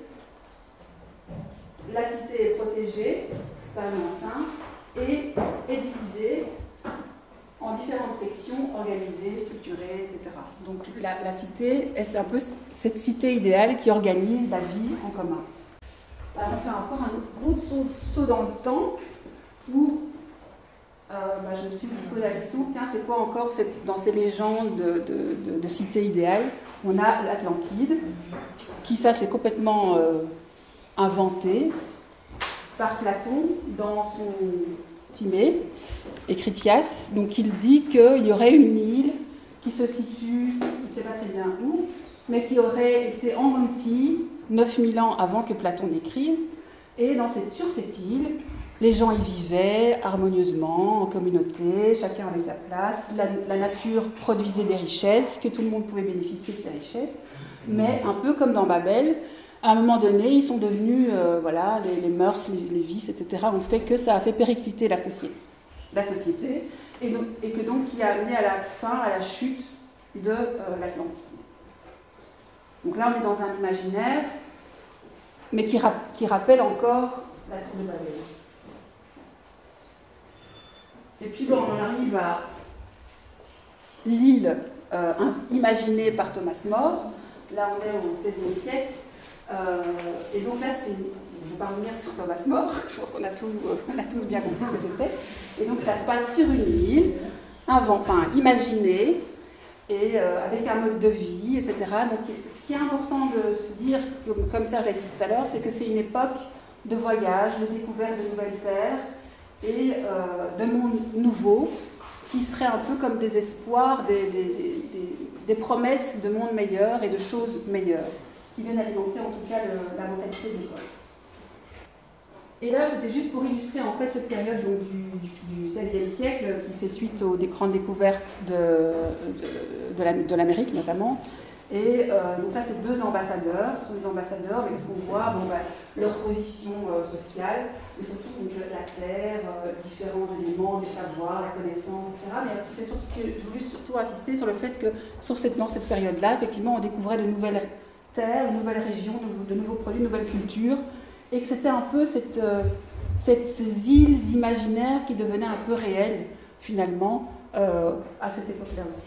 La cité est protégée par une enceinte et est divisée en différentes sections organisées, structurées, etc. Donc la cité, c'est un peu cette cité idéale qui organise la vie en commun. Alors on fait encore un autre saut dans le temps où je me suis posé la question, tiens, c'est quoi encore dans ces légendes de cité idéale? On a l'Atlantide, qui ça c'est complètement inventé par Platon dans son Timée et Critias. Donc il dit qu'il y aurait une île qui se situe, je ne sais pas très bien où, mais qui aurait été engloutie 9000 ans avant que Platon n'écrive. Et sur cette île, les gens y vivaient harmonieusement, en communauté, chacun avait sa place, la nature produisait des richesses, que tout le monde pouvait bénéficier de ces richesses, mais un peu comme dans Babel, à un moment donné, ils sont devenus, les mœurs, les vices, etc., ont fait que ça a fait péricliter la société, et que donc qui a amené à la fin, à la chute de l'Atlantide. Donc là, on est dans un imaginaire, mais qui rappelle encore la tour de Babel. Et puis on en arrive à l'île imaginée par Thomas More, là on est au XVIe siècle. Et donc là, je ne vais pas revenir sur Thomas More, je pense qu'on a tous bien compris ce que c'était. Et donc ça se passe sur une île, imaginée, et avec un mode de vie, etc. Donc ce qui est important de se dire, comme Serge l'a dit tout à l'heure, c'est que c'est une époque de voyage, de découverte de nouvelles terres et de mondes nouveaux qui seraient un peu comme des espoirs, des promesses de mondes meilleurs et de choses meilleures, qui viennent alimenter en tout cas la mentalité de l'époque. Et là, c'était juste pour illustrer en fait cette période donc, du XVIe siècle qui fait suite aux grandes découvertes de l'Amérique notamment. Et donc là, c'est deux ambassadeurs, ce sont des ambassadeurs, mais qu'est-ce qu'on voit leur position sociale, mais surtout donc, la terre, différents éléments du savoir, la connaissance, etc. Mais c'est surtout que je voulais surtout insister sur le fait que dans cette période-là, effectivement, on découvrait de nouvelles terres, de nouvelles régions, de nouveaux produits, de nouvelles cultures, et que c'était un peu ces îles imaginaires qui devenaient un peu réelles, finalement, à cette époque-là aussi.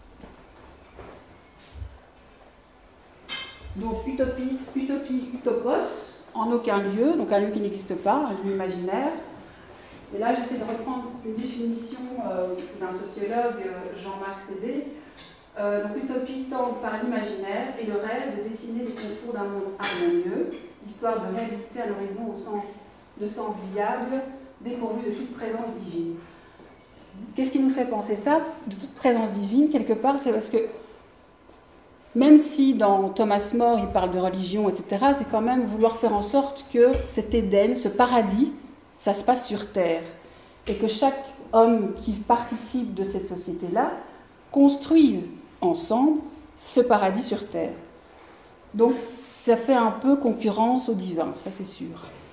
Donc, utopos, en aucun lieu, donc un lieu qui n'existe pas, un lieu imaginaire. Et là, j'essaie de reprendre une définition d'un sociologue, Jean-Marc Sébé. Donc, utopie tend par l'imaginaire et le rêve de dessiner les contours d'un monde harmonieux, histoire de réhabiliter un horizon de sens viable, dépourvu de toute présence divine. Qu'est-ce qui nous fait penser ça, de toute présence divine, quelque part? C'est parce que, même si dans Thomas More, il parle de religion, etc., c'est quand même vouloir faire en sorte que cet Éden, ce paradis, ça se passe sur Terre. Et que chaque homme qui participe de cette société-là construise ensemble ce paradis sur Terre. Donc, ça fait un peu concurrence au divin, ça c'est sûr.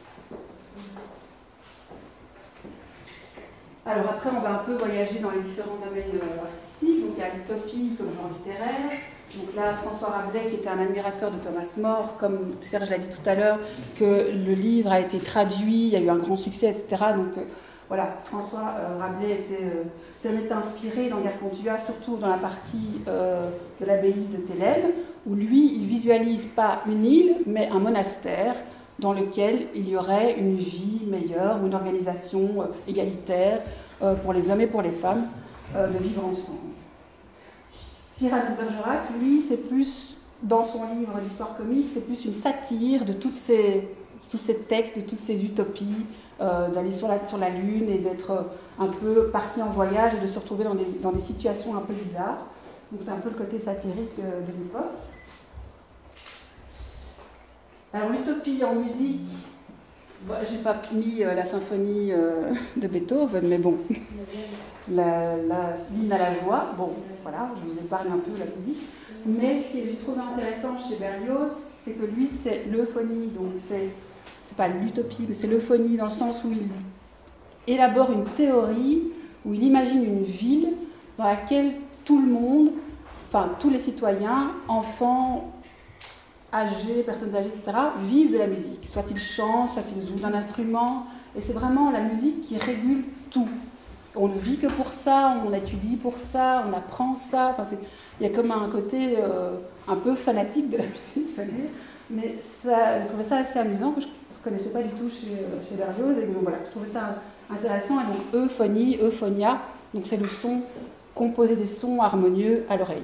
Alors après, on va un peu voyager dans les différents domaines artistiques. Donc il y a l'utopie comme genre littéraire. Donc là, François Rabelais, qui était un admirateur de Thomas More, comme Serge l'a dit tout à l'heure, que le livre a été traduit, il y a eu un grand succès, etc. Donc voilà, François Rabelais s'en est inspiré dans Guerre contre Tua, surtout dans la partie de l'abbaye de Thélème, où lui, il visualise pas une île, mais un monastère dans lequel il y aurait une vie meilleure, une organisation égalitaire pour les hommes et pour les femmes, de vivre ensemble. Cyrano de Bergerac, lui, c'est plus, dans son livre d'histoire comique, c'est plus une satire de tous ces textes, de toutes ces utopies, d'aller sur la Lune et d'être un peu parti en voyage et de se retrouver dans des situations un peu bizarres. Donc c'est un peu le côté satirique de l'époque. Alors l'utopie en musique, j'ai pas mis la symphonie de Beethoven, mais bon, l'hymne à la joie, bon, voilà, je vous épargne un peu la musique. Mais ce que j'ai trouvé intéressant chez Berlioz, c'est que lui, c'est l'euphonie, donc c'est pas l'utopie, mais c'est l'euphonie dans le sens où il élabore une théorie, où il imagine une ville dans laquelle tout le monde, enfin tous les citoyens, enfants, âgés, personnes âgées, etc., vivent de la musique. Soit ils chantent, soit ils jouent d'un instrument, et c'est vraiment la musique qui régule tout. On ne vit que pour ça, on étudie pour ça, on apprend ça, enfin, il y a comme un côté un peu fanatique de la musique, ça veut dire. Mais j'ai trouvé ça assez amusant, que je ne connaissais pas du tout chez Berlioz, et donc voilà, je trouvais ça intéressant. Et donc euphonie, euphonia, donc c'est le son, composer des sons harmonieux à l'oreille.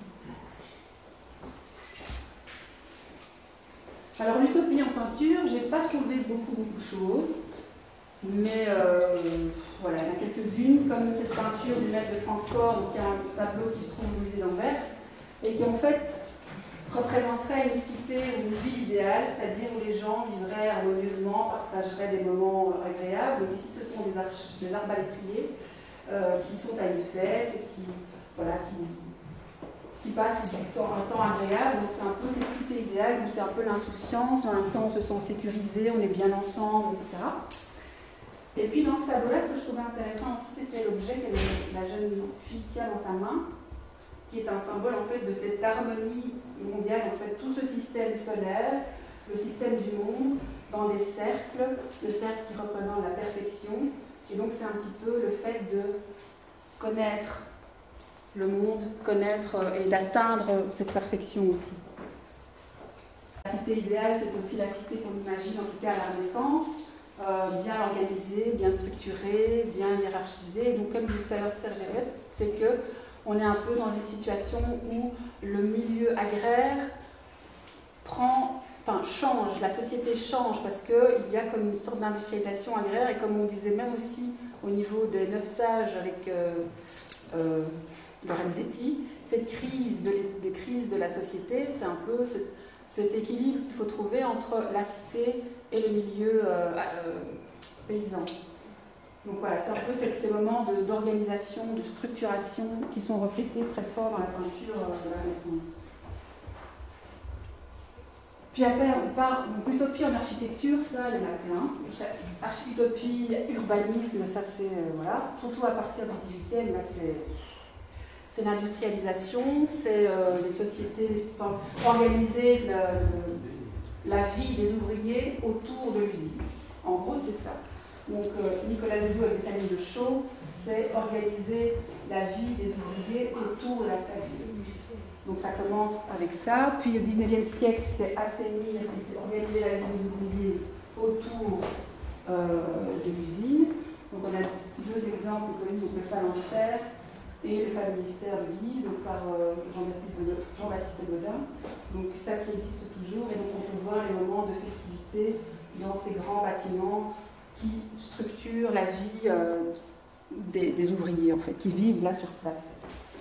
Alors l'utopie en peinture, j'ai pas trouvé beaucoup de choses, mais voilà, il y en a quelques-unes, comme cette peinture du maître de Francfort, qui est un tableau qui se trouve au musée d'Anvers, et qui en fait représenterait une cité ou une ville idéale, c'est-à-dire où les gens vivraient harmonieusement, partageraient des moments agréables. Donc ici, ce sont des arbalétriers qui sont à une fête et qui passent un temps agréable. Donc c'est un peu cette cité idéale où c'est un peu l'insouciance, en même temps on se sent sécurisé, on est bien ensemble, etc. Et puis dans ce tableau-là, ce que je trouvais intéressant aussi, c'était l'objet que la jeune fille tient dans sa main, qui est un symbole en fait de cette harmonie mondiale, en fait, tout ce système solaire, le système du monde, dans des cercles, le cercle qui représente la perfection. Et donc c'est un petit peu le fait de connaître le monde, connaître et d'atteindre cette perfection aussi. La cité idéale, c'est aussi la cité qu'on imagine, en tout cas à la Renaissance, bien organisée, bien structurée, bien hiérarchisée. Donc, comme disait tout à l'heure Serge Gervais, c'est qu'on est un peu dans une situation où le milieu agraire change, la société change parce qu'il y a comme une sorte d'industrialisation agraire et comme on disait même aussi au niveau des 9 sages avec Lorenzetti, cette crise des crises de la société, c'est un peu cet équilibre qu'il faut trouver entre la cité et le milieu paysan. Donc voilà, c'est un peu ces moments d'organisation, de structuration qui sont reflétés très fort dans la peinture de la Renaissance. Puis après, on part, donc l'utopie en architecture, ça, il y en a plein. Utopie, urbanisme, ça c'est, voilà, surtout à partir du 18e, là c'est l'industrialisation, c'est les sociétés, organiser la vie des ouvriers autour de l'usine. En gros, c'est ça. Donc Nicolas Ledoux avec sa ligne de Chaux, c'est organiser la vie des ouvriers autour de la savie. Donc ça commence avec ça, puis au 19e siècle, c'est assainir et c'est organiser la vie des ouvriers autour de l'usine. Donc on a 2 exemples connus, donc le phalanstère et le familistère de Guise, donc par Jean-Baptiste Gaudin. Donc ça qui existe toujours, et donc on peut voir les moments de festivité dans ces grands bâtiments qui structurent la vie des ouvriers, en fait, qui vivent là sur place.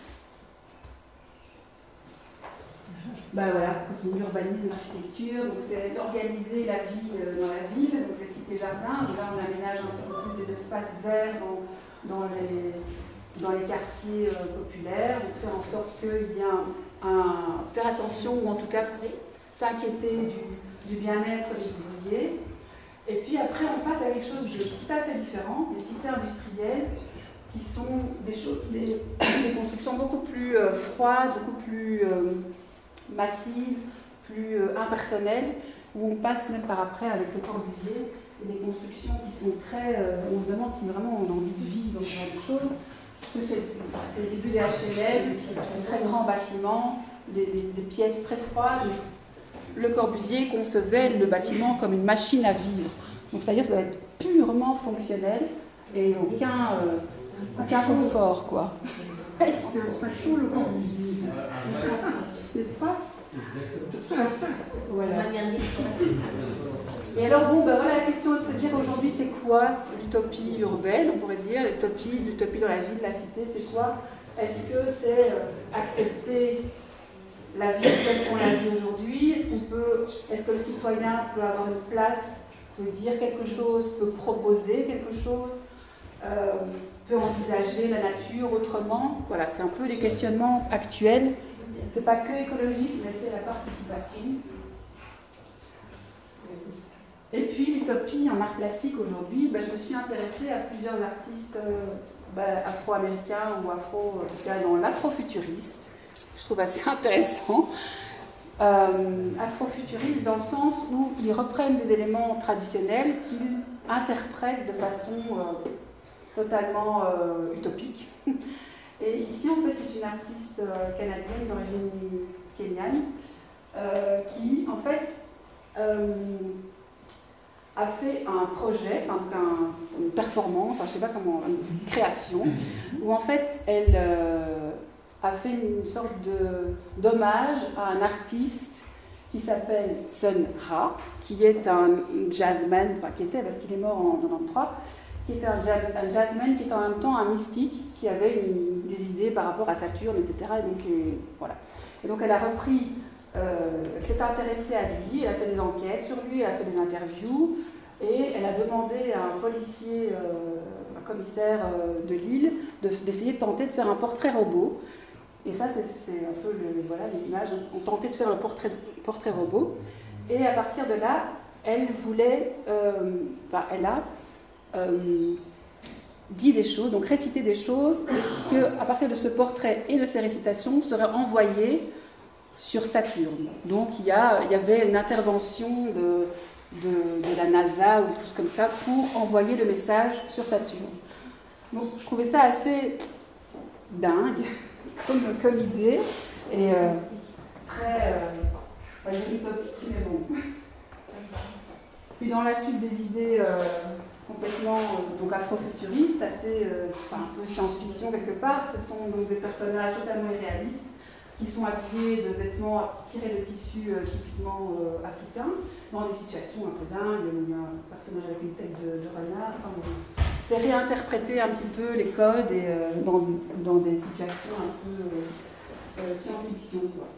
Ben voilà, continue l'urbanisme, l'architecture, donc c'est organiser la vie dans la ville, donc les cités-jardins, là on aménage un petit peu plus des espaces verts dans les quartiers populaires, donc faire en sorte qu'il y ait faire attention, ou en tout cas s'inquiéter du bien-être des ouvriers. Et puis après on passe à quelque chose de tout à fait différent, les cités industrielles, qui sont des constructions beaucoup plus froides, beaucoup plus massive, plus impersonnelle, où on passe même par après avec le Corbusier et des constructions qui sont très... on se demande si vraiment on a envie de vivre dans ce genre de choses. Parce que c'est le début des HLM, des très grands bâtiments, des pièces très froides. Le Corbusier concevait le bâtiment comme une machine à vivre. Donc c'est-à-dire que ça va être purement fonctionnel et aucun confort, quoi. C'était le facho, le Corbusier. N'est-ce pas? Voilà. Et alors, bon, ben voilà la question de se dire aujourd'hui, c'est quoi l'utopie urbaine, on pourrait dire, l'utopie dans la vie de la cité, c'est quoi? Est-ce que c'est accepter la vie telle qu'on la vit aujourd'hui? Est-ce que le citoyen peut avoir une place, peut dire quelque chose, peut proposer quelque chose, peut envisager la nature autrement? Voilà, c'est un peu des questionnements actuels. C'est pas que écologique, mais c'est la participation. Et puis l'utopie en art plastique aujourd'hui, je me suis intéressée à plusieurs artistes afro-américains ou en tout cas dans l'afrofuturiste. Je trouve assez intéressant. Afrofuturiste dans le sens où ils reprennent des éléments traditionnels qu'ils interprètent de façon totalement utopique. Et ici, en fait, c'est une artiste canadienne d'origine kenyane qui, en fait, a fait un projet, une performance, je ne sais pas comment, une création, où en fait, elle a fait une sorte d'hommage à un artiste qui s'appelle Sun Ra, qui est un jazzman, qui était, parce qu'il est mort en 1993, qui était un jazzman qui était en même temps un mystique qui avait des idées par rapport à Saturne, etc. Et donc, voilà. Et donc elle a repris, elle s'est intéressée à lui, elle a fait des enquêtes sur lui, elle a fait des interviews, et elle a demandé à un policier, un commissaire de Lille, d'essayer de tenter de faire un portrait robot. Et ça, c'est un peu l'image, on tentait de faire le portrait robot. Et à partir de là, elle voulait, elle a dit des choses, donc récité des choses, et qu'à partir de ce portrait et de ces récitations, seraient envoyées sur Saturne. Donc il y avait une intervention de la NASA ou quelque chose comme ça pour envoyer le message sur Saturne. Donc je trouvais ça assez dingue comme idée et très on va dire utopique, mais bon. Puis dans la suite des idées complètement donc afrofuturistes, assez un peu science-fiction quelque part, ce sont donc des personnages totalement irréalistes qui sont habillés de vêtements tirés de tissus typiquement africains, dans des situations un peu dingues. Il y a un personnage avec une tête de renard. Enfin, c'est réinterpréter un petit peu les codes et, dans des situations un peu science-fiction.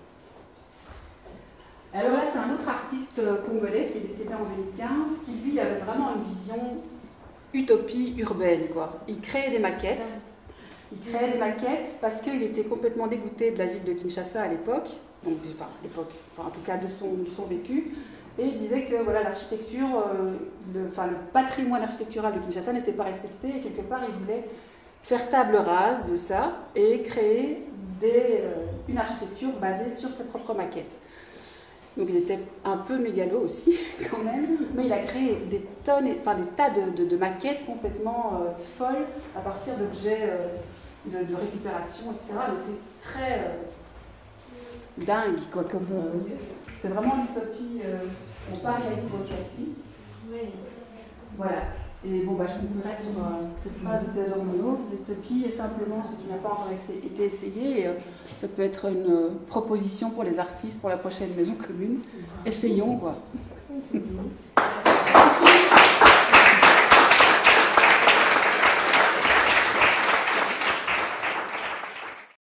Alors là, c'est un autre artiste congolais qui est décédé en 2015, qui lui avait vraiment une vision utopie urbaine, quoi. Il créait des maquettes. Il créait des maquettes parce qu'il était complètement dégoûté de la ville de Kinshasa à l'époque, donc en tout cas de son vécu, et il disait que voilà, l'architecture, le patrimoine architectural de Kinshasa n'était pas respecté, et quelque part il voulait faire table rase de ça et créer une architecture basée sur ses propres maquettes. Donc il était un peu mégalo aussi, quand même, mais il a créé des tas de maquettes complètement folles à partir d'objets de récupération, etc. Mais c'est très dingue, quoi, comme c'est vraiment l'utopie. On parle à l'utopie. Oui. Voilà. Et bon, je conclurai sur cette phrase de Théodore Monod. L'utopie est simplement ce qui n'a pas encore été essayé. Et, ça peut être une proposition pour les artistes pour la prochaine maison commune. Essayons, quoi.